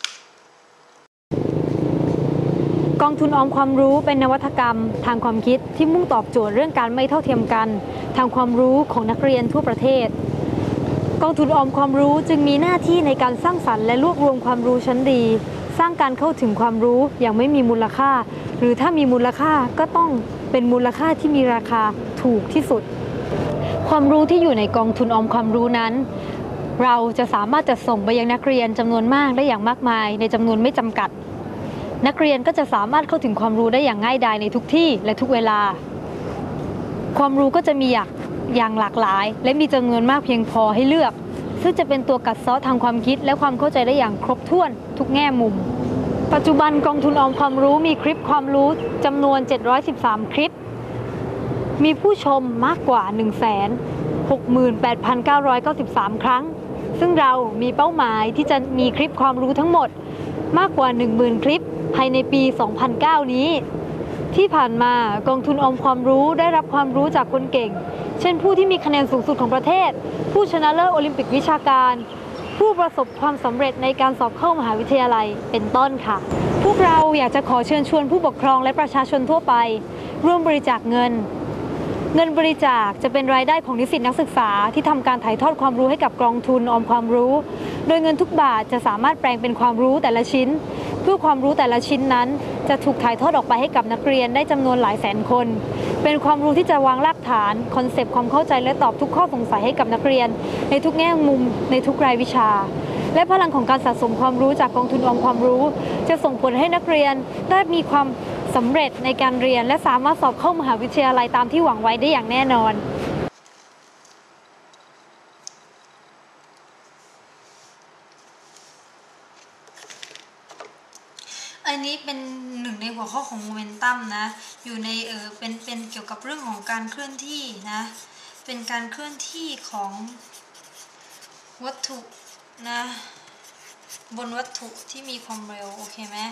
กองทุนออมความรู้เป็นนวัตกรรมทางความคิดที่มุ่งตอบโจทย์เรื่องการไม่เท่าเทียมกันทางความรู้ของนักเรียนทั่วประเทศกองทุนออมความรู้จึงมีหน้าที่ในการสร้างสรรค์และรวบรวมความรู้ชั้นดีสร้างการเข้าถึงความรู้อย่างไม่มีมูลค่าหรือถ้ามีมูลค่าก็ต้องเป็นมูลค่าที่มีราคาถูกที่สุดความรู้ที่อยู่ในกองทุนออมความรู้นั้นเราจะสามารถจัดส่งไปยังนักเรียนจำนวนมากได้อย่างมากมายในจำนวนไม่จำกัดนักเรียนก็จะสามารถเข้าถึงความรู้ได้อย่างง่ายดายในทุกที่และทุกเวลาความรู้ก็จะมีอย่างหลากหลายและมีจำนวนมากเพียงพอให้เลือกซึ่งจะเป็นตัวกัดเซาะทางความคิดและความเข้าใจได้อย่างครบถ้วนทุกแง่มุมปัจจุบันกองทุนออมความรู้มีคลิปความรู้จำนวน713คลิปมีผู้ชมมากกว่า 168,993 ครั้งซึ่งเรามีเป้าหมายที่จะมีคลิปความรู้ทั้งหมดมากกว่า 10,000 คลิปภายในปี 2009 นี้ที่ผ่านมากองทุนออมความรู้ได้รับความรู้จากคนเก่งเช่นผู้ที่มีคะแนนสูงสุดของประเทศผู้ชนะเลิศโอลิมปิกวิชาการผู้ประสบความสำเร็จในการสอบเข้ามหาวิทยาลัยเป็นต้นค่ะพวกเราอยากจะขอเชิญชวนผู้ปกครองและประชาชนทั่วไปร่วมบริจาคเงินเงินบริจาคจะเป็นรายได้ของนิสิตนักศึกษาที่ทำการถ่ายทอดความรู้ให้กับกองทุนออมความรู้ โดยเงินทุกบาทจะสามารถแปลงเป็นความรู้แต่ละชิ้นเพื่อความรู้แต่ละชิ้นนั้นจะถูกถ่ายทอดออกไปให้กับนักเรียนได้จำนวนหลายแสนคนเป็นความรู้ที่จะวางรากฐานคอนเซปต์ความเข้าใจและตอบทุกข้อสงสัยให้กับนักเรียนในทุกแง่มุมในทุกรายวิชาและพลังของการสะสมความรู้จากกองทุนออมความรู้จะส่งผลให้นักเรียนได้มีความสำเร็จในการเรียนและสามารถสอบเข้ามหาวิทยาลัยตามที่หวังไว้ได้อย่างแน่นอนอันนี้เป็นหนึ่งในหัวข้อของโมเมนตัมนะอยู่ในเป็นเกี่ยวกับเรื่องของการเคลื่อนที่นะเป็นการเคลื่อนที่ของวัตถุนะบนวัตถุที่มีความเร็วโอเคไหม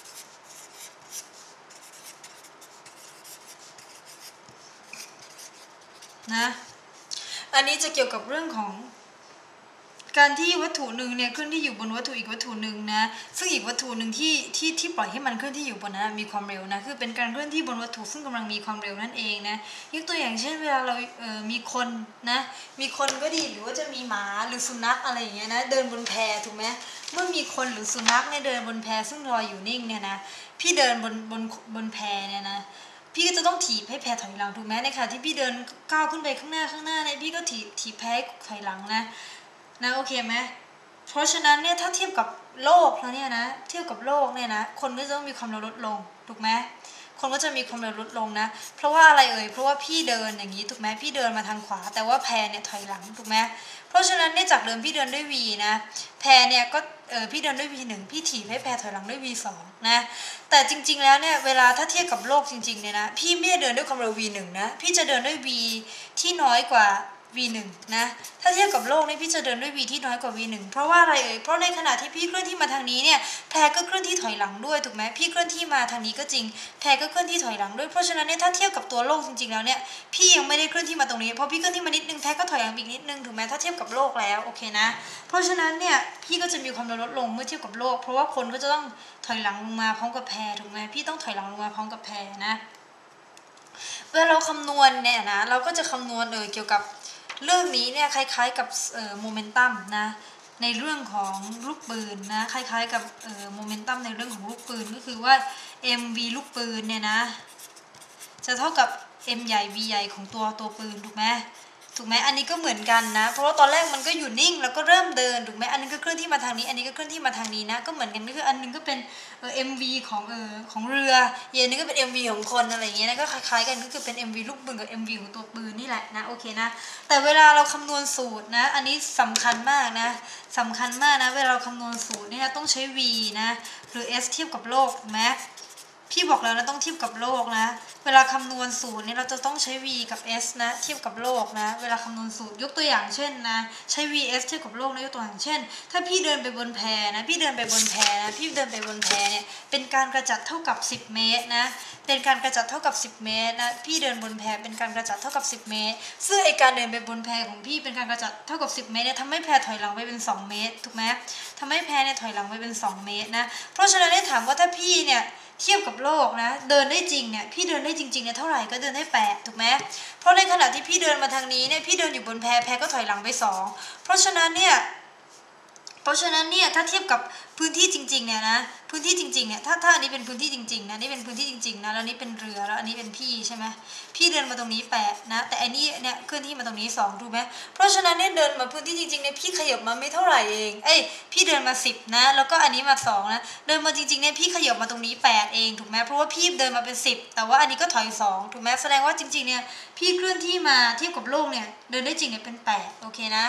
นะอันนี้จะเกี่ยวกับเรื่องของการที่วัตถุหนึ่งเนี่ยเคลื่อนที่อยู่บนวัตถุอีกวัตถุหนึ่งนะซึ่งอีกวัตถุหนึ่งที่ปล่อยให้มันเคลื่อนที่อยู่บนนั้นมีความเร็วนะคือเป็นการเคลื่อนที่บนวัตถุซึ่งกำลังมีความเร็วนั่นเองนะยกตัวอย่างเช่นเวลาเรามีคนนะมีคนก็ดีหรือว่าจะมีหมาหรือสุนัขอะไรอย่างเงี้ยนะเดินบนแพถูกไหมเมื่อมีคนหรือสุนัขเนี่ยเดินบนแพซึ่งลอยอยู่นิ่งเนี่ยนะพี่เดินบนแพเนี่ยนะพี่ก็จะต้องถีบให้แพถอยหลังถูกไหมในขณะที่พี่เดินก้าวขึ้นไปข้างหน้าเนี่ยพี่ก็ถีบแพถอยหลังนะโอเคไหมเพราะฉะนั้นเนี่ยถ้าเทียบกับโลกแล้วเนี่ยนะเทียบกับโลกเนี่ยนะคนก็จะต้องมีความเร็วลดลงถูกไหมคนก็จะมีความเร็วลดลงนะเพราะว่าอะไรเพราะว่าพี่เดินอย่างนี้ถูกไหมพี่เดินมาทางขวาแต่ว่าแพเนี่ยถอยหลังถูกไหมเพราะฉะนั้นเนี่ยจากเดิมพี่เดินด้วย v นะแพเนี่ยก็พี่เดินด้วย v1 พี่ถีบให้แพถอยหลังด้วย v2 นะแต่จริงๆแล้วเนี่ยเวลาถ้าเทียบกับโลกจริงๆเนี่ยนะพี่ไม่ได้เดินด้วยความเร็ว v1 นะพี่จะเดินด้วย v ที่น้อยกว่าv1 นะถ้าเทียบกับโลกนี่พี่จะเดินด้วย v ที่น้อยกว่า v1 เพราะว่าอะไรเพราะในขณะที่พี่เคลื่อนที่มาทางนี้เนี่ยแพรก็เคลื่อนที่ถอยหลังด้วยถูกไหมพี่เคลื่อนที่มาทางนี้ก็จริงแพรก็เคลื่อนที่ถอยหลังด้วยเพราะฉะนั้นเนี่ยถ้าเทียบกับตัวโลกจริงๆแล้วเนี่ยพี่ยังไม่ได้เคลื่อนที่มาตรงนี้เพราะพี่เคลื่อนที่มานิดนึงแพรก็ถอยหลังอีกนิดนึงถูกไหมถ้าเทียบกับโลกแล้วโอเคนะเพราะฉะนั้นเนี่ยพี่ก็จะมีความเร็วลดลงเมื่อเทียบกับโลกเพราะว่าคนก็จะต้องถอยหลังลงมาพร้อมกับแพรถูกไหมพี่ต้องถอยหลังลงมาพร้อมกับแพรนะเวลาเราคำนวณเนี่ยนะเราก็จะคำนวณเกี่ยวกับเรื่องนี้เนี่ยคล้ายๆกับโมเมนตัมนะในเรื่องของลูกปืนนะคล้ายๆกับโมเมนตัมในเรื่องของลูกปืนก็คือว่า mv ลูกปืนเนี่ยนะจะเท่ากับ m ใหญ่ v ใหญ่ของตัวปืนถูกไหมอันนี้ก็เหมือนกันนะเพราะว่าตอนแรกมันก็อยู่นิ่งแล้วก็เริ่มเดินถูกไหมอันนึงก็เคลื่อนที่มาทางนี้อันนี้ก็เคลื่อนที่มาทางนี้นะก็เหมือนกันก็คืออันนึงก็เป็นmv ของเรืออีกอันนึงก็เป็น mv ของคนอะไรอย่างเงี้ยนะก็คล้ายๆกันก็คือเป็น mv ลูกปืนกับ mv ของตัวปืนนี่แหละนะโอเคนะแต่เวลาเราคำนวณสูตรนะอันนี้สำคัญมากนะเวลาเราคำนวณสูตรเนี่ยต้องใช้ v นะหรือ s เทียบกับโลกถูกไหมพี่บอกแล้วนะต้องเทียบกับโลกนะเวลาคำนวณสูตรเนี่ยเราจะต้องใช้ v กับ s นะเทียบกับโลกนะเวลาคำนวณสูตรยกตัวอย่างเช่นนะใช้ vs เทียบกับโลกนะยกตัวอย่างเช่นถ้าพี่เดินไปบนแพนะพี่เดินไปบนแพเนี่ยเป็นการกระจัดเท่ากับ10เมตรนะเป็นการกระจัดเท่ากับ10เมตรนะพี่เดินบนแพเป็นการกระจัดเท่ากับ10เมตรซึ่งไอการเดินไปบนแพของพี่เป็นการกระจัดเท่ากับ10เมตรเนี่ยทำให้แพถอยหลังไปเป็น2เมตรถูกไหมทำให้แพเนี่ยถอยหลังไปเป็น2เมตรนะเพราะฉะนั้นได้ถามว่าถ้าพี่เนี่ยเทียบกับโลกนะเดินได้จริงเนี่ยพี่เดินได้จริงๆเนี่ยเท่าไหร่ก็เดินได้8ถูกไหมเพราะในขณะที่พี่เดินมาทางนี้เนี่ยพี่เดินอยู่บนแพก็ถอยหลังไป2เพราะฉะนั้นเนี่ยถ้าเทียบกับพื้นที่จริงๆเนี่ยนะพื้นที่จริงๆเนี่ยถ้าอันนี้เป็นพื้นที่จริงๆนะนี่เป็นพื้นที่จริงๆนะแล้วนี่เป็นเรือแล้วอันนี้เป็นพี่ใช่ไหมพี่เดินมาตรงนี้8นะแต่อันนี้เนี่ยเคลื่อนที่มาตรงนี้2ถูกไหมเพราะฉะนั้นเนี่ยเดินมาพื้นที่จริงๆเนี่ยพี่ขยับมาไม่เท่าไหร่เองพี่เดินมา10นะแล้วก็อันนี้มา2นะเดินมาจริงๆเนี่ยพี่ขยับมาตรงนี้8เองถูกไหมเพราะว่าพี่เดินมาเป็น10แต่ว่าอันนี้ก็ถอย2ถูกไหมแสดงว่าจริงๆเนี่ยพี่เคลื่อนที่มาเทียบกับโลกเนี่ยเดินได้จริงเนี่ยเป็น8โอเคนะ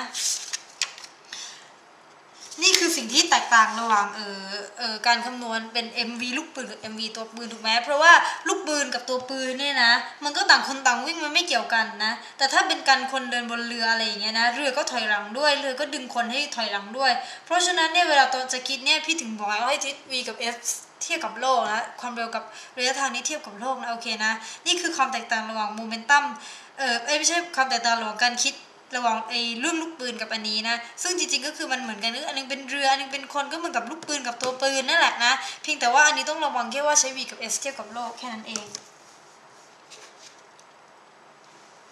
นี่คือสิ่งที่แตกต่างระหว่างการคำนวณเป็น MV ลูกปืนกับ MV ตัวปืนถูกไหมเพราะว่าลูกปืนกับตัวปืนเนี่ยนะมันก็ต่างคนต่างวิ่งมันไม่เกี่ยวกันนะแต่ถ้าเป็นการคนเดินบนเรืออะไรอย่างเงี้ยนะเรือก็ถอยหลังด้วยเรือก็ดึงคนให้ถอยหลังด้วยเพราะฉะนั้นเนี่ยเวลาตอนจะคิดเนี่ยพี่ถึงบอกว่าให้ทิศ V กับ F เทียบกับโลกนะความเร็วกับระยะทางนี้เทียบกับโลกนะโอเคนะนี่คือความแตกต่างระหว่างโมเมนตัมไม่ใช่ความแตกต่างระหว่างการคิดระหว่างเรื่องลูกปืนกับอันนี้นะซึ่งจริงๆก็คือมันเหมือนกันอันนึงเป็นเรืออันนึงเป็นคนก็เหมือนกับลูกปืนกับตัวปืนนั่นแหละนะเพียงแต่ว่าอันนี้ต้องระวังแค่ว่าใช้ v กับ s เทียบกับโลกแค่นั้นเอง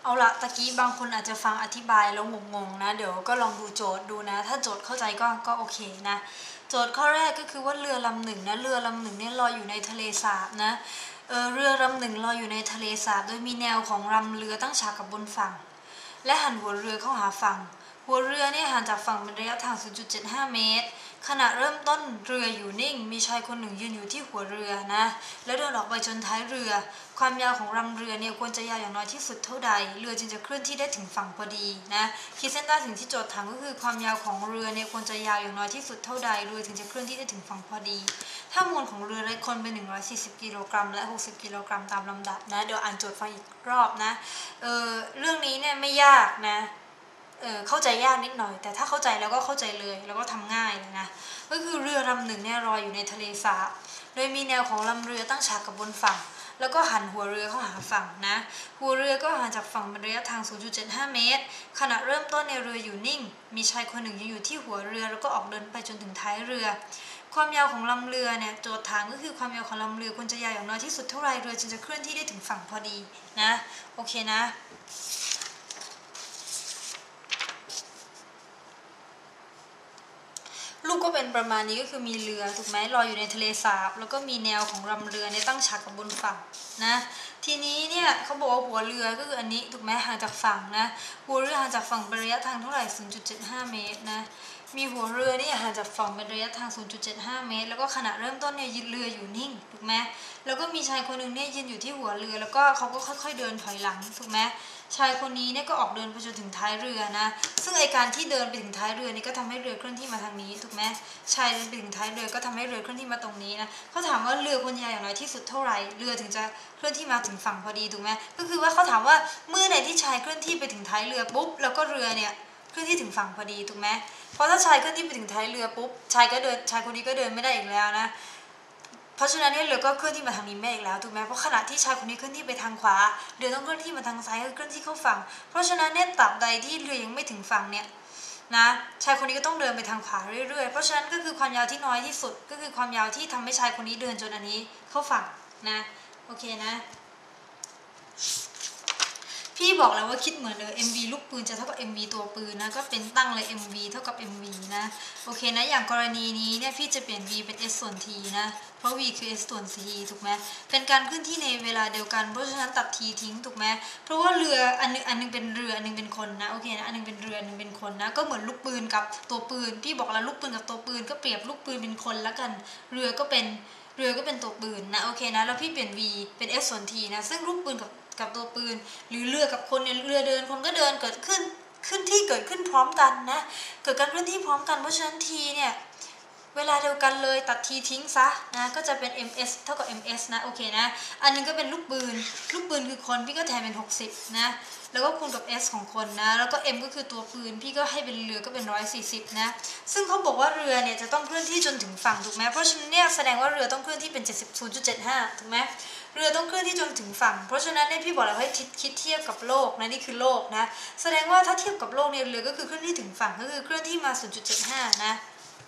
เอาละตะกี้บางคนอาจจะฟังอธิบายแล้วงงๆนะเดี๋ยวก็ลองดูโจทย์ดูนะถ้าโจทย์เข้าใจก็โอเคนะโจทย์ข้อแรกก็คือว่าเรือลำหนึ่งนะเรือลำหนึ่งเนี่ยลอยอยู่ในทะเลสาบนะเรือลำหนึ่งลอยอยู่ในทะเลสาบโดยมีแนวของลำเรือตั้งฉากกับบนฝั่งและหันหัวเรือเข้าหาฝั่งหัวเรือเนี่ยห่างจากฝั่งเป็นระยะทาง 0.75 เมตรขณะเริ่มต้นเรืออยู่นิ่งมีชายคนหนึ่งยืนอยู่ที่หัวเรือนะแล้วเดินออกไปจนท้ายเรือความยาวของลำเรือเนี่ยควรจะยาวอย่างน้อยที่สุดเท่าใดเรือจึงจะเคลื่อนที่ได้ถึงฝั่งพอดีนะขีดเส้นใต้สิ่งที่โจทย์ถามก็คือความยาวของเรือเนี่ยควรจะยาวอย่างน้อยที่สุดเท่าใดเรือถึงจะเคลื่อนที่ได้ถึงฝั่งพอดีถ้ามวลของเรือและคนเป็น140กิโลกรัมและ60กิโลกรัมตามลำดับนะเดี๋ยวอ่านโจทย์ฟังอีกรอบนะเรื่องนี้เนี่ยไม่ยากนะเข้าใจยากนิดหน่อยแต่ถ้าเข้าใจแล้วก็เข้าใจเลยแล้วก็ทำง่ายเลยนะก็คือเรือลำหนึ่งเนี่ยลอยอยู่ในทะเลสาบโดยมีแนวของลำเรือตั้งฉากกับบนฝั่งแล้วก็หันหัวเรือเข้าหาฝั่งนะหัวเรือก็ห่างจากฝั่งเป็นระยะทาง 0.75 เมตรขณะเริ่มต้นในเรืออยู่นิ่งมีชายคนหนึ่งยืนอยู่ที่หัวเรือแล้วก็ออกเดินไปจนถึงท้ายเรือความยาวของลำเรือเนี่ยโจทย์ถามก็คือความยาวของลำเรือควรจะยาวอย่างน้อยที่สุดเท่าไรเรือจึงจะเคลื่อนที่ได้ถึงฝั่งพอดีนะโอเคนะรูปก็เป็นประมาณนี้ก็คือมีเรือถูกไหมลอยอยู่ในทะเลสาบแล้วก็มีแนวของลำเรือในตั้งฉากกับบนฝั่งนะทีนี้เนี่ยเขาบอกว่าหัวเรือก็คืออันนี้ถูกไหมห่างจากฝั่งนะหัวเรือห่างจากฝั่งเป็นระยะทางเท่าไหร่ 0.75 เมตรนะมีหัวเรือนี่ห่างจากฝั่งเป็นระยะทาง 0.75 เมตรแล้วก็ขณะเริ่มต้นเนี่ยเรืออยู่นิ่งถูกไหมแล้วก็มีชายคนหนึ่งเนี่ยยืนอยู่ที่หัวเรือแล้วก็เขาก็ค่อยๆเดินถอยหลังถูกไหมชายคนนี้เนี่ยก็ออกเดินไปจนถึงท้ายเรือนะซึ่งไอการที่เดินไปถึงท้ายเรือนี่ก็ทำให้เรือเคลื่อนที่มาทางนี้ถูกไหมชายเดินไปถึงท้ายเรือก็ทำให้เรือเคลื่อนที่มาตรงนี้นะเขาถามว่าเรือควรยาวอย่างน้อยที่สุดเท่าไหร่เรือถึงจะเคลื่อนที่มาถึงฝั่งพอดีถูกไหมก็คือว่าเขาถามว่าเมื่อไหร่ที่ชายเคลื่อนที่ไปถึงท้ายเรือปุ๊บแล้วก็เรือเนี่ยเคลื่อนที่ถึงฝั่งพอดีถูกไหมเพราะถ้าชายเคลื่อนที่ไปถึงท้ายเรือปุ๊บชายคนนี้ก็เดินไม่ได้อีกแล้วนะเพราะฉะนั้นเนี่ยเรือก็เคลื่อนที่มาทางนี้ไม่อีกแล้วถูกไหมเพราะขณะที่ชายคนนี้เคลื่อนที่ไปทางขวาเรือต้องเคลื่อนที่มาทางซ้ายเคลื่อนที่เข้าฝั่งเพราะฉะนั้นเนี่ยตราบใดที่เรือยังไม่ถึงฝั่งเนี่ยนะชายคนนี้ก็ต้องเดินไปทางขวาเรื่อยๆเพราะฉะนั้นก็คือความยาวที่น้อยที่สุดก็คือความยาวที่ทำให้ชายคนนี้เดินจนอันนี้เข้าฝั่งนะโอเคนะพี่บอกแล้วว่าคิดเหมือนMV ลูกปืนจะเท่ากับ MV ตัวปืนนะก็เป็นตั้งเลย MV เท่ากับ MV นะโอเคนะอย่างกรณีนี้เนี่ยพี่จะเปลี่ยน V เป็น S ส่วน T นะเพราะ V คือ S ส่วน T ถูกไหมเป็นการเคลื่อนที่ในเวลาเดียวกันเพราะฉะนั้นตัด T ทิ้งถูกไหมเพราะว่าเรืออันนึงเป็นเรืออันนึงเป็นคนนะโอเคนะอันนึงเป็นเรืออันนึงเป็นคนนะก็เหมือนลูกปืนกับตัวปืนพี่บอกแล้วลูกปืนกับตัวปืนก็เปรียบลูกปืนเป็นคนแล้วกันเรือก็เป็นตัวปืนนะโอเคนะแล้วพี่เปลี่ยน V เป็น S ส่วน T นะซึ่งลูกปืนกับตัวปืนหรือเรือกับคนเนี่ยเรือเดินคนก็เดินเกิดขึ้นพร้อมกันนะเกิดการเคลื่อนที่พร้อมกันเพราะฉะนั้น T เนี่ยเวลาเดียวกันเลยตัด T ทิ้งซะนะก็จะเป็น ms เท่ากับ ms นะโอเคนะอันนึงก็เป็นลูกปืนคือคนพี่ก็แทนเป็น60นะแล้วก็คูณกับ s ของคนนะแล้วก็ m ก็คือตัวปืนพี่ก็ให้เป็นเรือก็เป็น140นะซึ่งเขาบอกว่าเรือเนี่ยจะต้องเคลื่อนที่จนถึงฝั่งถูกไหมเพราะฉะนั้นเนี่ยแสดงว่าเรือต้องเคลื่อนที่เป็น 0.75 ถูกไหมเรือต้องเคลื่อนที่จนถึงฝั่งเพราะฉะนั้นเนี่ยพี่บอกแล้วให้คิดเทียบกับโลกนะนี่คือโลกนะแสดงว่าถ้าเทียบกับโลกเนี่ยเรือก็คือเคลื่อนที่ถึงฝั่งก็คือเคลื่อนที่มา 0.75 นะ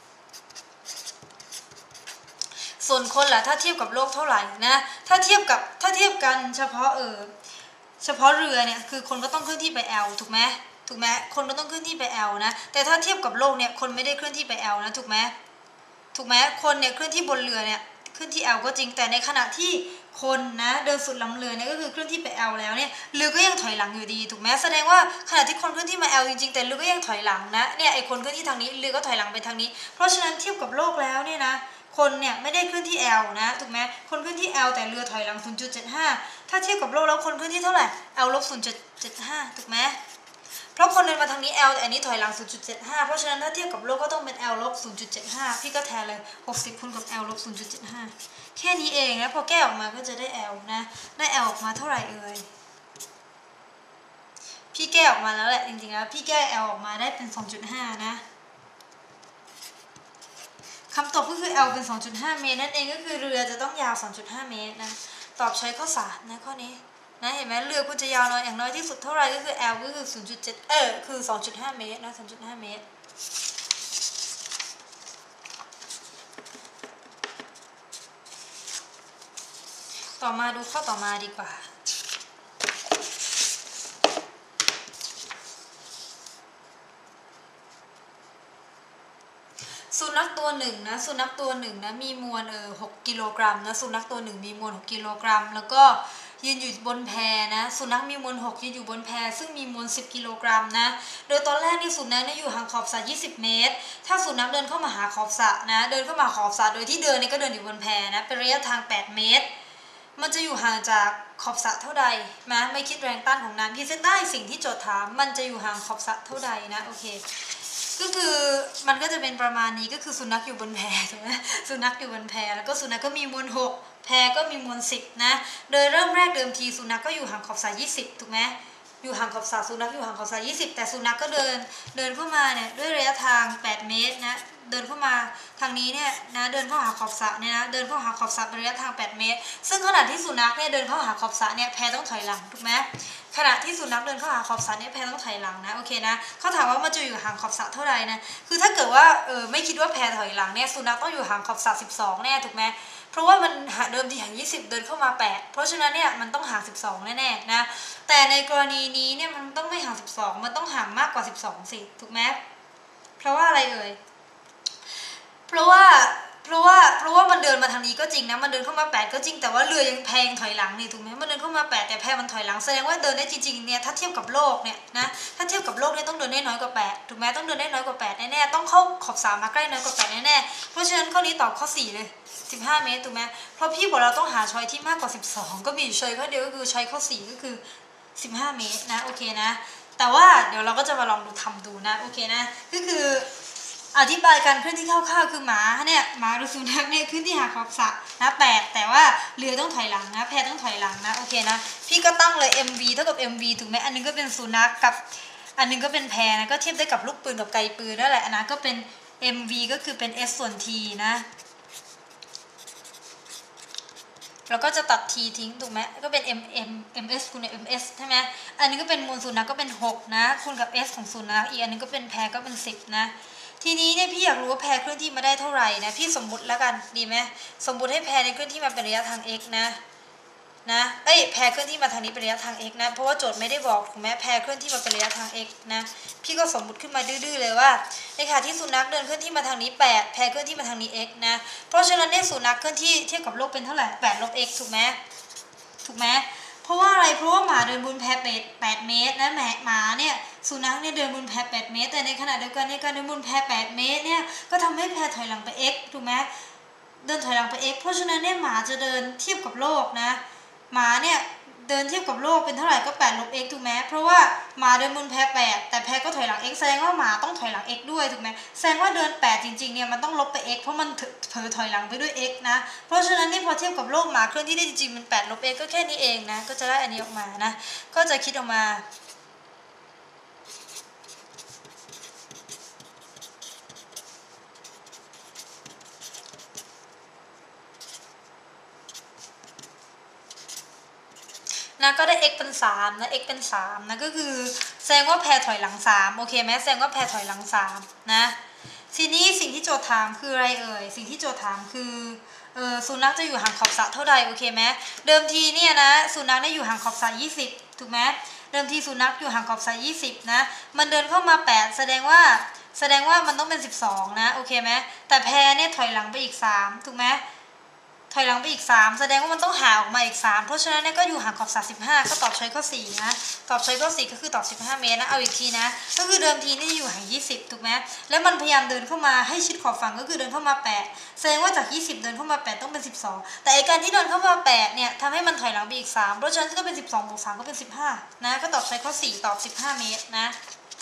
ส่วนคนล่ะถ้าเทียบกับโลกเท่าไหร่นะถ้าเทียบกันเฉพาะเรือเนี่ยคือคนก็ต้องเคลื่อนที่ไป L ถูกไหมคนก็ต้องเคลื่อนที่ไป L นะแต่ถ้าเทียบกับโลกเนี่ยคนไม่ได้เคลื่อนที่ไป L นะถูกไหมคนเนี่ยเคลื่อนที่บนเรือเนี่ยเคลื่อนที่ L ก็จริงแต่ในขณะที่คนนะเดินสุดลำเรือเนี่ยก็คือเคลื่อนที่ไป L แล้วเนี่ยเรือก็ยังถอยหลังอยู่ดีถูกไหมแสดงว่าขณะที่คนเคลื่อนที่มา L จริงๆแต่เรือก็ยังถอยหลังนะเนี่ยไอคนเคลื่อนที่ทางนี้เรือก็ถอยหลังไปทางนี้เพราะฉะนั้นเทียบกับโลกแล้วเนี่ยนะคนเนี่ยไม่ได้เคลื่อนที่ L นะถูกไหมคนเคลื่อนที่ L แต่เรือถอยหลัง 0.75 ถ้าเทียบกับโลกแล้วคนเคลื่อนที่เท่าไหร่ L ลบ 0.75 ถูกไหมเพราะคนเดินมาทางนี้ L แต่อันนี้ถอยหลัง 0.75 เพราะฉะนั้นถ้าเทียบกับโลกก็ต้องเป็น L ลบ 0.75 พี่ก็แทนเลย60คูณกับ L ลบ 0.75 แค่นี้เองนะพอแก้ออกมาก็จะได้ L นะได้ L ออกมาเท่าไหร่เอ่ยพี่แก้ออกมาแล้วแหละจริงๆแล้วพี่แก้ L ออกมาได้เป็น 2.5 นะคำตอบก็คือ L เป็น 2.5 เมตรนั่นเองก็คือเรือจะต้องยาว 2.5 เมตรนะตอบใช้ข้อ3นะข้อนี้นะเห็นไหมเรือคุณจะยาวน้อยอย่างน้อยที่สุดเท่าไรก็คือ L ก็คือ 0.7 คือ 2.5 เมตรนะ 2.5 เมตรต่อมาดูข้อต่อมาดีกว่าสุนัขตัวหนึ่งนะสุนัขตัวหนึ่งนะมีมวล6กิโลกรัมนะสุนัขตัวหนึ่งมีมวล6กิโลกรัมแล้วก็ยืนอยู่บนแพนะสุนัขมีมวล6ยืนอยู่บนแพซึ่งมีมวล10กิโลกรัมนะโดยตอนแรกนี่สุนัขเนี่ยอยู่ห่างขอบสระ20เมตรถ้าสุนัขเดินเข้ามาหาขอบสระนะเดินเข้ามาขอบสระโดยที่เดินเนี่ยก็เดินอยู่บนแพนะเป็นระยะทาง8เมตรมันจะอยู่ห่างจากขอบสระเท่าใดนะไม่คิดแรงต้านของน้ำขีดเส้นใต้สิ่งที่โจทย์ถามมันจะอยู่ห่างขอบสระเท่าใดนะโอเคก็คือมันก็จะเป็นประมาณนี้ก็คือสุนัขอยู่บนแพถูกไหมสุนัขอยู่บนแพแล้วก็สุนัขก็มีมวล6แพก็มีมวล10นะโดยเริ่มแรกเดิมทีสุนัขก็อยู่ห่างขอบสระ20ถูกไหมอยู่ห่างขอบสระสุนัขอยู่ห่างขอบสระ20แต่สุนัขก็เดินเข้ามาเนี่ยด้วยระยะทาง8เมตรนะเดินเข้ามาทางนี้เนี่ยนะเดินเข้าหาขอบสระเนี่ยนะเดินเข้าหาขอบสระระยะทาง8เมตรซึ่งขณะที่สุนัขเนี่ยเดินเข้าหาขอบสระเนี่ยแพต้องถอยหลังถูกไหมขณะที่สุนัขเดินเข้าหาขอบสระเนี่ยแพต้องถอยหลังนะโอเคนะเขาถามว่ามันจะอยู่ห่างขอบสระเท่าไหร่นะคือถ้าเกิดว่าไม่คิดว่าแพถอยหลังเนี่ยสุนัขต้องอยู่ห่างขอบสระ12แน่ถูกไหมเพราะว่ามันเดิมทีห่าง20เดินเข้ามา8เพราะฉะนั้นเนี่ยมันต้องห่าง12แน่ๆนะแต่ในกรณีนี้เนี่ยมันต้องไม่ห่าง12มันต้องห่างมากกว่า12สิถูกไหมเพราะว่าอะไรเพราะว่ามันเดินมาทางนี้ก็จริงนะมันเดินเข้ามา8ก็จริงแต่ว่าเรือยังแพงถอยหลังนี่ถูกไหมมันเดินเข้ามา8แต่แพมันถอยหลังแสดงว่าเดินได้จริงๆเนี่ยถ้าเทียบกับโลกเนี่ยนะถ้าเทียบกับโลกเนี่ยต้องเดินได้น้อยกว่า8ถูกไหมต้องเดินได้น้อยกว่า8แน่ๆต้องเข้าขอบ3มาใกล้น้อยกว่า8แน่ๆเพราะฉะนั้นข้อนี้ตอบข้อ4เลย15เมตรถูกไหมเพราะพี่บอกเราต้องหาช้อยที่มากกว่า12ก็มีช้อยข้อเดียวก็คือช้อยข้อ4ก็คือ15เมตรนะโอเคนะแต่ว่าเดี๋ยวเราก็จะมาลองทำดูนะโอเคนะก็คืออธิบายการเคลื่อนที่คร่าวๆคือหมาเนี่ยหมาหรือสุนัขเนี่ยเคลื่อนที่หาขอบสระนะ8แต่ว่าเรือต้องถอยหลังนะแพต้องถอยหลังนะโอเคนะพี่ก็ตั้งเลย mv เท่ากับ mv ถูกไหมอันนึงก็เป็นสุนัขกับอันนึงก็เป็นแพนะก็เทียบได้กับลูกปืนกับไกปืนนั่นแหละนะก็เป็น mv ก็คือเป็น s ส่วน t นะแล้วก็จะตัด t ทิ้งถูกไหมก็เป็น ms คูณ ms ใช่ไหมอันนี้ก็เป็นมูลสุนัขก็เป็น6นะคูณกับ s ของสุนัขอีกอันนึงก็เป็นแพก็เป็น10นะทีนี้เนี่ยพี่อยากรู้ว่าแพเคลื่อนที่มาได้เท่าไหร่นะพี่สมมุติแล้วกันดีไหมสมมุติให้แพเคลื่อนที่มาเป็นระยะทาง x นะแพเคลื่อนที่มาทางนี้เป็นระยะทาง x นะเพราะว่าโจทย์ไม่ได้บอกถูกไหมแพเคลื่อนที่มาเป็นระยะทาง x นะพี่ก็สมมุติขึ้นมาดื้อๆเลยว่าในขณะที่สุนัขเดินเคลื่อนที่มาทางนี้8แพเคลื่อนที่มาทางนี้ x นะเพราะฉะนั้นเนี่ยสุนัขเคลื่อนที่เทียบกับโลกเป็นเท่าไหร่8 ลบ x ถูกไหมเพราะว่าอะไรเพราะว่าหมาเดินบนแพ8เมตรนะหมาเนี่ยสุนัขเนี่ยเดินบนแพ8เมตรแต่ในขณะเดียวกันในการเดินบนแพ8เมตรเนี่ยก็ทำให้แพถอยหลังไป x ถูกไหมเดินถอยหลังไป x เพราะฉะนั้นเนี่ยหมาจะเดินเทียบกับโลกนะหมาเนี่ยเดินเทียบกับโลกเป็นเท่าไหร่ก็8 ลบ x ถูกไหมเพราะว่าหมาเดินบนแพ8แต่แพก็ถอยหลัง x แสดงว่าหมาต้องถอยหลัง x ด้วยถูกไหมแสดงว่าเดิน8จริงๆเนี่ยมันต้องลบไป x เพราะมันเผลอถอยหลังไปด้วย x นะเพราะฉะนั้นนี่พอเทียบกับโลกหมาเคลื่อนที่ได้จริงๆมัน8 ลบ x ก็แค่นี้เองนะก็จะได้อันนี้ออกมานะก็จะคิดออกมานะก็ได้ x เป็น3นะ x เป็น3นะก็คือแสดงว่าแพรถอยหลัง3โอเคไหมแสดงว่าแพรถอยหลัง3นะทีนี้สิ่งที่โจทย์ถามคืออะไรสิ่งที่โจทย์ถามคือสุนัขจะอยู่ห่างขอบสระเท่าใดโอเคไหมเดิมทีเนี่ยนะสุนัขเนี่ยอยู่ห่างขอบสระ20ถูกไหมเดิมทีสุนัขอยู่ห่างขอบสระ20นะมันเดินเข้ามา8แสดงว่ามันต้องเป็น12นะโอเคไหมแต่แพรเนี่ยถอยหลังไปอีก3ถูกไหมถอยหลังไปอีก3แสดงว่ามันต้องห่างออกมาอีก3เพราะฉะนั้นเนี่ยก็อยู่ห่างขอบสระ15ก็ตอบช้อยข้อ4นะตอบช้อยข้อ4ก็คือตอบ15เมตรนะเอาอีกทีนะก็คือเดิมทีนี่อยู่ห่าง20ถูกไหมแล้วมันพยายามเดินเข้ามาให้ชิดขอบฝั่งก็คือเดินเข้ามา8แสดงว่าจาก20เดินเข้ามา8ต้องเป็น12แต่ไอการที่เดินเข้ามา8เนี่ยทำให้มันถอยหลังไปอีก3เพราะฉะนั้นก็เป็น12บวก3ก็เป็น15นะก็ตอบช้อยข้อ4ตอบ15เมตรนะ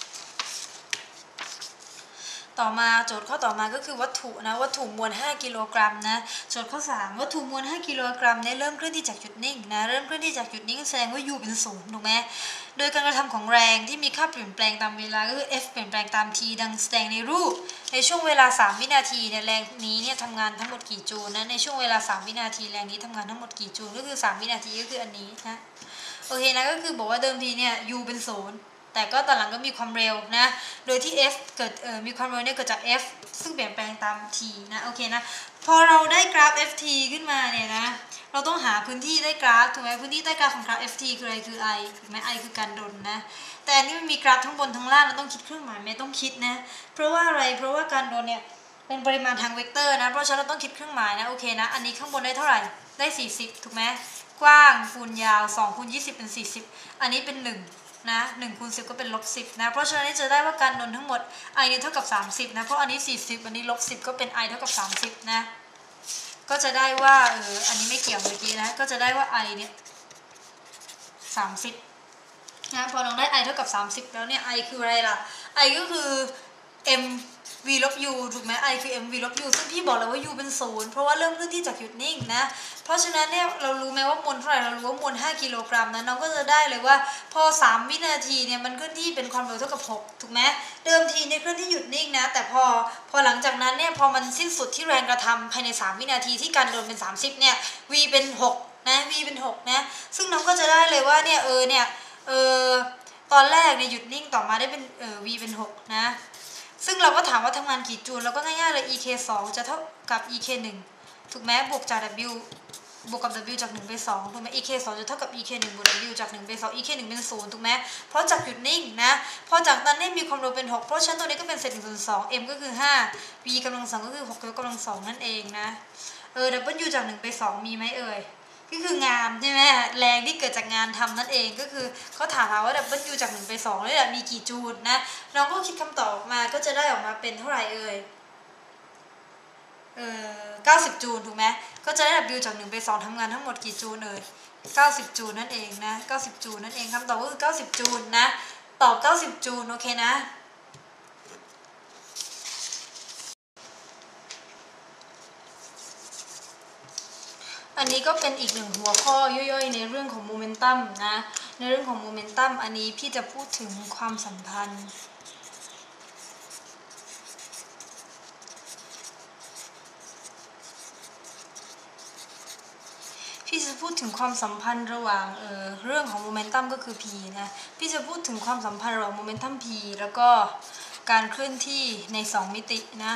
ต่อมาโจทย์ข้อต่อมาก็คือวัตถุนะวัตถุมวล5กิโลกรัมนะโจทย์ข้อ3วัตถุมวล5กิโลกรัมเนี่ยเริ่มเคลื่อนที่จากจุดนิ่งนะเริ่มเคลื่อนที่จากจุดนิ่งแสดงว่า u เป็น0ถูกไหมโดยการกระทำของแรงที่มีค่าเปลี่ยนแปลงตามเวลาก็คือ f เปลี่ยนแปลงตาม t ดังแสดงในรูปในช่วงเวลา3วินาทีเนี่ยแรงนี้เนี่ยทำงานทั้งหมดกี่จูลนะในช่วงเวลา3วินาทีแรงนี้ทำงานทั้งหมดกี่จูลก็คือ3วินาทีก็คืออันนี้นะโอเคนะก็คือบอกว่าเดิมทีเนี่ย u เป็น0แต่ก็ตอนหลังก็มีความเร็วนะโดยที่ f เกิดมีความเร็วเนี่ยเกิดจาก f ซึ่งเปลี่ยนแปลงตาม t นะโอเคนะพอเราได้กราฟ ft ขึ้นมาเนี่ยนะเราต้องหาพื้นที่ใต้กราฟถูกไหมพื้นที่ใต้กราฟของกราฟ ft คืออะไรคือ i ถูกไหม i คือการดลนะแต่อันนี้มันมีกราฟทั้งบนทั้งล่างเราต้องคิดเครื่องหมายไม่ต้องคิดนะเพราะว่าอะไรเพราะว่าการดลเนี่ยเป็นปริมาณทางเวกเตอร์นะเพราะฉะนั้นเราต้องคิดเครื่องหมายนะโอเคนะอันนี้ข้างบนได้เท่าไหร่ได้40ถูกไหมกว้างคูณยาว2คูณ20เป็น40อันนี้เป็น1นะ1คูณ10ก็เป็น-10นะเพราะฉะนั้นจะได้ว่าการนนทั้งหมด i เนี่ยเท่ากับ30นะเพราะอันนี้40อันนี้-10ก็เป็น i เท่ากับ30นะก็จะได้ว่าอันนี้ไม่เกี่ยวเมื่อกี้นะก็จะได้ว่า i เนี่ย30นะพอเราได้ i เท่ากับ30แล้วเนี่ย i คืออะไรล่ะ i ก็คือ m v ลบ u ถูกไหม i คือ m v ลบ u ซึ่งพี่บอกแล้วว่า u เป็น0เพราะว่าเริ่มเคลื่อนที่จากหยุดนิ่งนะเพราะฉะนั้นเนี่ยเรารู้ไหมว่ามวลเท่าไหร่เรารู้ว่ามวล5กิโลกรัมนะน้องก็จะได้เลยว่าพอ3วินาทีเนี่ยมันเคลื่อนที่เป็นความเร็วเท่ากับ6ถูกไหมเดิมทีเนี่ยเคลื่อนที่หยุดนิ่งนะแต่พอหลังจากนั้นเนี่ยพอมันสิ้นสุดที่แรงกระทำภายใน3วินาทีที่การโดนเป็น30เนี่ย v เป็น6นะ v เป็น6นะซึ่งน้องก็จะได้เลยว่าเนี่ยตอนแรกเนี่ยหยุดนิ่งต่อมาได้เป็นv เป็น6นะซึ่งเราก็ถามว่าทำงานกี่จูลเราก็ง่ายๆเลย ek 2จะเท่ากับ ek 1ถูกไหมบวกจาก w บวกกับ w จาก1ไป2ถูกไหม ek 2จะเท่ากับ ek 1บวก w จาก1ไป2 ek 1เป็น0ถูกไหมเพราะจากหยุดนิ่งนะพอจากนั้นเนี่ยมีความเร็วเป็น6เพราะฉะนั้นตัวนี้ก็เป็นเศษ1ส่วน2 m ก็คือ5 v กำลัง2ก็คือ6ยกกำลัง2นั่นเองนะw จาก1ไป2มีไหมก็คืองานใช่ไหมแรงที่เกิดจากงานทำนั่นเองก็คือเขาถามหาว่า W จาก1ไป2แล้วมีกี่จูลนะน้องก็คิดคำตอบออกมาก็จะได้ออกมาเป็นเท่าไหร่90จูลถูกไหมก็จะได้ W จาก1ไป2ทำงานทั้งหมดกี่จูล90จูลนั่นเองนะ90จูลนั่นเองคำตอบก็คือ90จูลนะตอบ90จูลโอเคนะอันนี้ก็เป็นอีกหนึ่งหัวข้อย่อยๆในเรื่องของโมเมนตัมนะในเรื่องของโมเมนตัมอันนี้พี่จะพูดถึงความสัมพันธ์พี่จะพูดถึงความสัมพันธ์ระหว่างเรื่องของโมเมนตัมก็คือ p นะพี่จะพูดถึงความสัมพันธ์ระหว่างโมเมนตัม p แล้วก็การเคลื่อนที่ใน2มิตินะ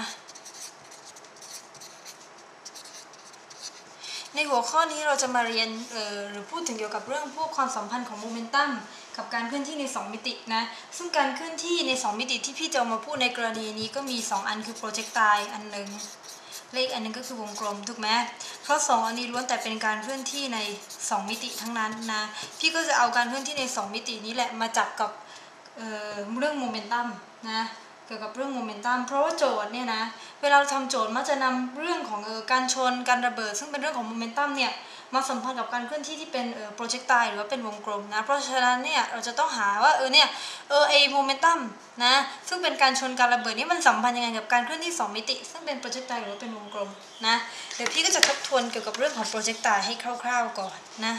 ในหัวข้อนี้เราจะมาเรียนหรือพูดถึงเกี่ยวกับเรื่องพวกความสัมพันธ์ของโมเมนตัมกับการเคลื่อนที่ใน2มิตินะซึ่งการเคลื่อนที่ใน2มิติที่พี่จะเอามาพูดในกรณีนี้ก็มี2อันคือโปรเจกไตล์อันหนึ่งเลขอันนึงก็คือวงกลมถูกไหมเพราะ2อันนี้ล้วนแต่เป็นการเคลื่อนที่ใน2มิติทั้งนั้นนะพี่ก็จะเอาการเคลื่อนที่ใน2มิตินี้แหละมาจับกับเรื่องโมเมนตัมนะเกี่ยวกับเรื่องโมเมนตัมเพราะว่าโจทย์เนี่ยนะเวลาเราทำโจทย์มักจะนำเรื่องของการชนการระเบิดซึ่งเป็นเรื่องของโมเมนตัมเนี่ยมาสัมพันธ์กับการเคลื่อนที่ที่เป็นโปรเจกไตล์หรือว่าเป็นวงกลมนะเพราะฉะนั้นเนี่ยเราจะต้องหาว่าไอโมเมนตัมนะซึ่งเป็นการชนการระเบิดนี่มันสัมพันธ์ยังไงกับการเคลื่อนที่2มิติซึ่งเป็นโปรเจกไตล์หรือว่าเป็นวงกลมนะเดี๋ยวพี่ก็จะทบทวนเกี่ยวกับเรื่องของโปรเจกไตล์ให้คร่าวๆก่อนนะ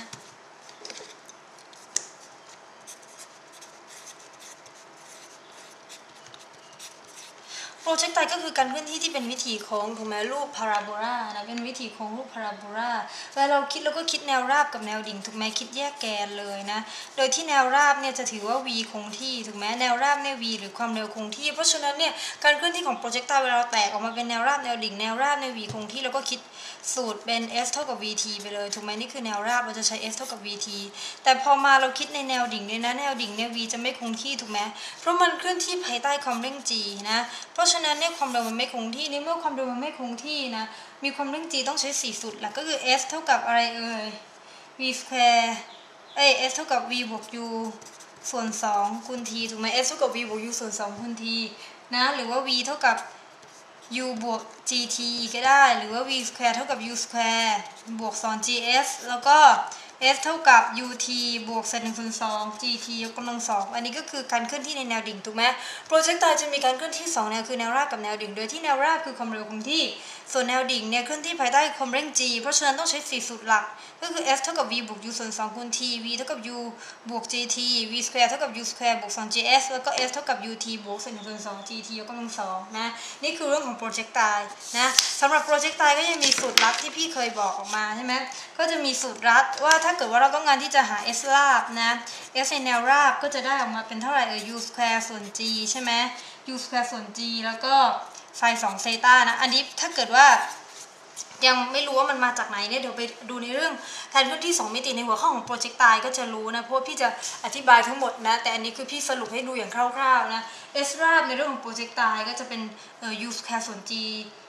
โปรเจกไตล์ก็คือการเคลื่อนที่ที่เป็นวิถีโค้งถูกไหมรูปพาราโบลานะเป็นวิถีโค้งรูปพาราโบลาเวลาเราคิดเราก็คิดแนวราบกับแนวดิ่งถูกไหมคิดแยกแกนเลยนะโดยที่แนวราบเนี่ยจะถือว่า v คงที่ถูกไหมแนวราบเนี่ย v หรือความเร็วคงที่เพราะฉะนั้นเนี่ยการเคลื่อนที่ของโปรเจกไตล์เวลาเราแตกออกมาเป็นแนวราบแนวดิ่งแนวราบใน v คงที่เราก็คิดสูตรเป็น s เท่ากับ vt ไปเลยถูกไหมนี่คือแนวราบเราจะใช้ s เท่ากับ vt แต่พอมาเราคิดในแนวดิ่งเนี่ยนะแนวดิ่งเนี่ย v จะไม่คงที่ถูกไหมเพราะมันเคลื่อนที่ภายใต้ความเร่ง g นะเพราะฉะนั้นเนี่ยความเร็วมันไม่คงที่ในเมื่อความเร็วมันไม่คงที่นะมีความเร่ง g ต้องใช้4สูตรหลักก็คือ s เท่ากับอะไรv square s เท่ากับ v บวก u ส่วน2คูณ t ถูกไหม s เท่ากับ v บวก u ส่วน2คูณ t นะหรือว่า v เท่ากับ u บวก gt ก็ได้หรือว่า v square เท่ากับ u square บวก 2gs แล้วก็ s เท่ากับ ut บวกเศษ1ส่วน2 gt ยกกำลัง2อันนี้ก็คือการเคลื่อนที่ในแนวดิ่งถูกไหมโปรเจกไตล์จะมีการเคลื่อนที่2แนวคือแนวราบกับแนวดิ่งโดยที่แนวราบคือความเร็วคงที่ส่วนแนวดิ่งเนี่ยเคลื่อนที่ภายใต้ความเร่ง g เพราะฉะนั้นต้องใช้4สูตรหลักก็คือ s เท่ากับ v บวก u ส่วน2คูณ t v เท่ากับ u บวก gt v square เท่ากับ u square บวก 2gs แล้วก็ s เท่ากับ ut บวกเศษ1ส่วน2 gt ยกกำลัง2นะนี่คือเรื่องของโปรเจกไตล์นะสำหรับโปรเจกไตล์ก็ยังมีสูตรลัดที่พี่เคยบอกออกมาใช่ไหมก็จะมีสูตรลัดว่าถ้าเกิดว่าเราต้องการที่จะหา s ราบนะ s ในแนวราบก็จะได้ออกมาเป็นเท่าไหร่u square ส่วน g ใช่ไหม u square ส่วน g แล้วก็ไซน์2เซตานะอันนี้ถ้าเกิดว่ายังไม่รู้ว่ามันมาจากไหนเนี่ยเดี๋ยวไปดูในเรื่องการเคลื่อนที่2มิติในหัวข้อของโปรเจกไตล์ก็จะรู้นะเพราะพี่จะอธิบายทั้งหมดนะแต่อันนี้คือพี่สรุปให้ดูอย่างคร่าวๆนะ s ราบในเรื่องของโปรเจกไตล์ก็จะเป็นu square ส่วน g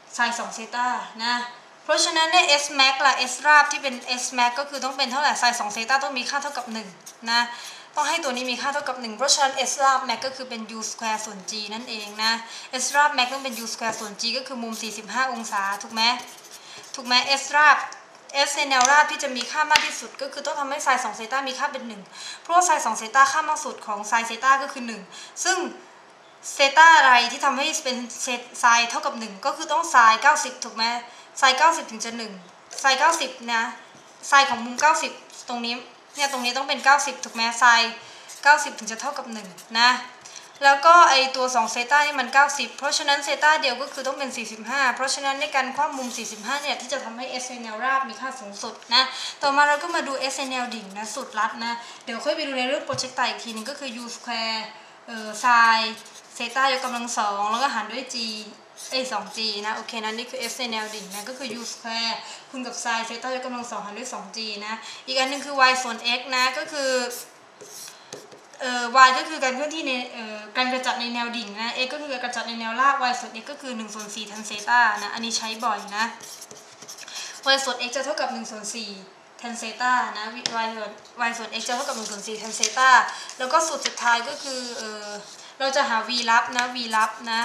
ไซน์2เซตานะเพราะฉะนั้นเนี่ย s max ล่ะ s ราบที่เป็น s max ก็คือต้องเป็นเท่าไหร่ไซน์2เซตาต้องมีค่าเท่ากับ1นะต้องให้ตัวนี้มีค่าเท่ากับ1เพราะฉะนั้น s ราบ max ก็คือเป็น u square ส่วน g นั่นเองนะ s ราบ max ต้องเป็น u square ส่วน g ก็คือมุม45องศาถูกไหมs ราบ s ในแนวราบที่จะมีค่ามากที่สุดก็คือต้องทำให้ไซน์2เซตามีค่าเป็น1เพราะว่าไซน์2เซตาค่ามากสุดของไซน์เซตาก็คือ1ซึ่งเซตาอะไรที่ทำให้เป็นไซน์เท่ากับ1ก็คือต้องไซน์90ถูกไหมไซน์90ถึงจะ1ไซน์90นะไซน์ของมุม90ตรงนี้เนี่ยตรงนี้ต้องเป็น90ถูกไหมไซน์90ถึงจะเท่ากับ1นะแล้วก็ไอตัว2เซตานี่มัน90เพราะฉะนั้นเซตาเดียวก็คือต้องเป็น45เพราะฉะนั้นในการคว้ามุม45เนี่ยที่จะทำให้ s ในแนวราบมีค่าสูงสุดนะต่อมาเราก็มาดู s ในแนวดิ่งนะสุดลัดนะเดี๋ยวค่อยไปดูในเรื่องโปรเจกต์อีกทีนึงก็คือ u square ไซน์เซตายกกำลัง2แล้วก็หารด้วย g2g นะโอเคนะนี่คือ s ในแนวดิ่งนะก็คือ u square คูณกับไซน์เซตายกกำลัง2หารด้วย 2g นะอีกอันนึงคือ y ส่วน x นะก็คือy ก็คือการเคลื่อนที่ในการกระจัดในแนวดิ่งนะ x ก็คือการกระจัดในแนวราบ y ส่วน x ก็คือ1ส่วน4 tan เซตานะอันนี้ใช้บ่อยนะ y ส่วน x จะเท่ากับ1ส่วน4 tan เซตานะ y ส่วน x จะเท่ากับ1ส่วน4 tan เซตาแล้วก็สูตรสุดท้ายก็คือเราจะหา v ลับนะ v ลับนะ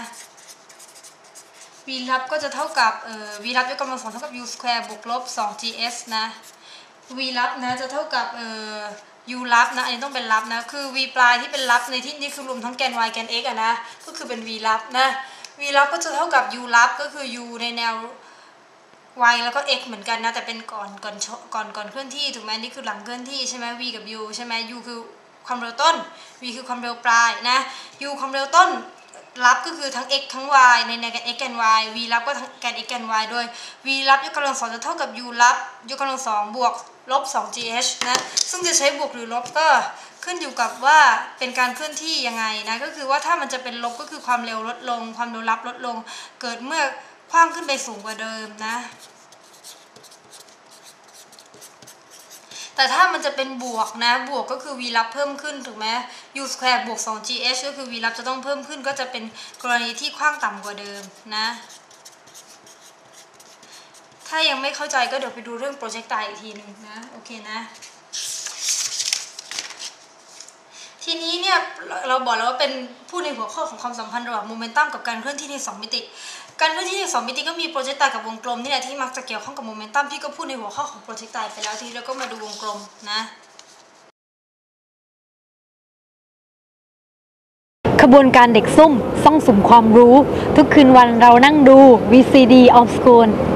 v ลับก็จะเท่ากับv ลับยกกำลัง2เท่ากับ u square บวกลบ 2gs นะ v ลับนะจะเท่ากับu ลับนะอันนี้ต้องเป็นลับนะคือ v ปลายที่เป็นลับในที่นี้คือรวมทั้งแกน y แกน x อะนะก็คือเป็น v ลับนะ v ลับก็จะเท่ากับ u ลับก็คือ u ในแนว y แล้วก็ x เหมือนกันนะแต่เป็นก่อนเคลื่อนที่ถูกไหมนี่คือหลังเคลื่อนที่ใช่ไหม v กับ u ใช่ไหม u คือความเร็วต้น v คือความเร็วปลายนะ u ความเร็วต้นรับก็คือทั้ง x ทั้ง y ในแกน x แกน y v รับก็ทั้งแกน x แกน y โดย v รับยกกำลัง2จะเท่ากับ u รับยกกำลัง2บวกลบ 2gh นะซึ่งจะใช้บวกหรือลบก็ขึ้นอยู่กับว่าเป็นการเคลื่อนที่ยังไงนะก็คือว่าถ้ามันจะเป็นลบก็คือความเร็วลดลงความเร็วรับลดลงเกิดเมื่อคว้างขึ้นไปสูงกว่าเดิมนะแต่ถ้ามันจะเป็นบวกนะบวกก็คือ v รับเพิ่มขึ้นถูกไหม u square บวก 2gh ก็คือ v รับจะต้องเพิ่มขึ้นก็จะเป็นกรณีที่คว้างต่ำกว่าเดิมนะถ้ายังไม่เข้าใจก็เดี๋ยวไปดูเรื่องโปรเจกต์อีกทีหนึ่งนะโอเคนะทีนี้เนี่ยเราบอกแล้วว่าเป็นพูดในหัวข้อของความสัมพันธ์ระหว่างโมเมนตัมกับการเคลื่อนที่ใน2มิติการเคลื่อนที่ใน2มิติก็มีโปรเจกต์กับวงกลมนี่แหละที่มักจะเกี่ยวข้องกับโมเมนตัมพี่ก็พูดในหัวข้อของโปรเจกต์ไปแล้วทีแล้วก็มาดูวงกลมนะขบวนการเด็กซุ่มซ่องสุมความรู้ทุกคืนวันเรานั่งดู VCD of School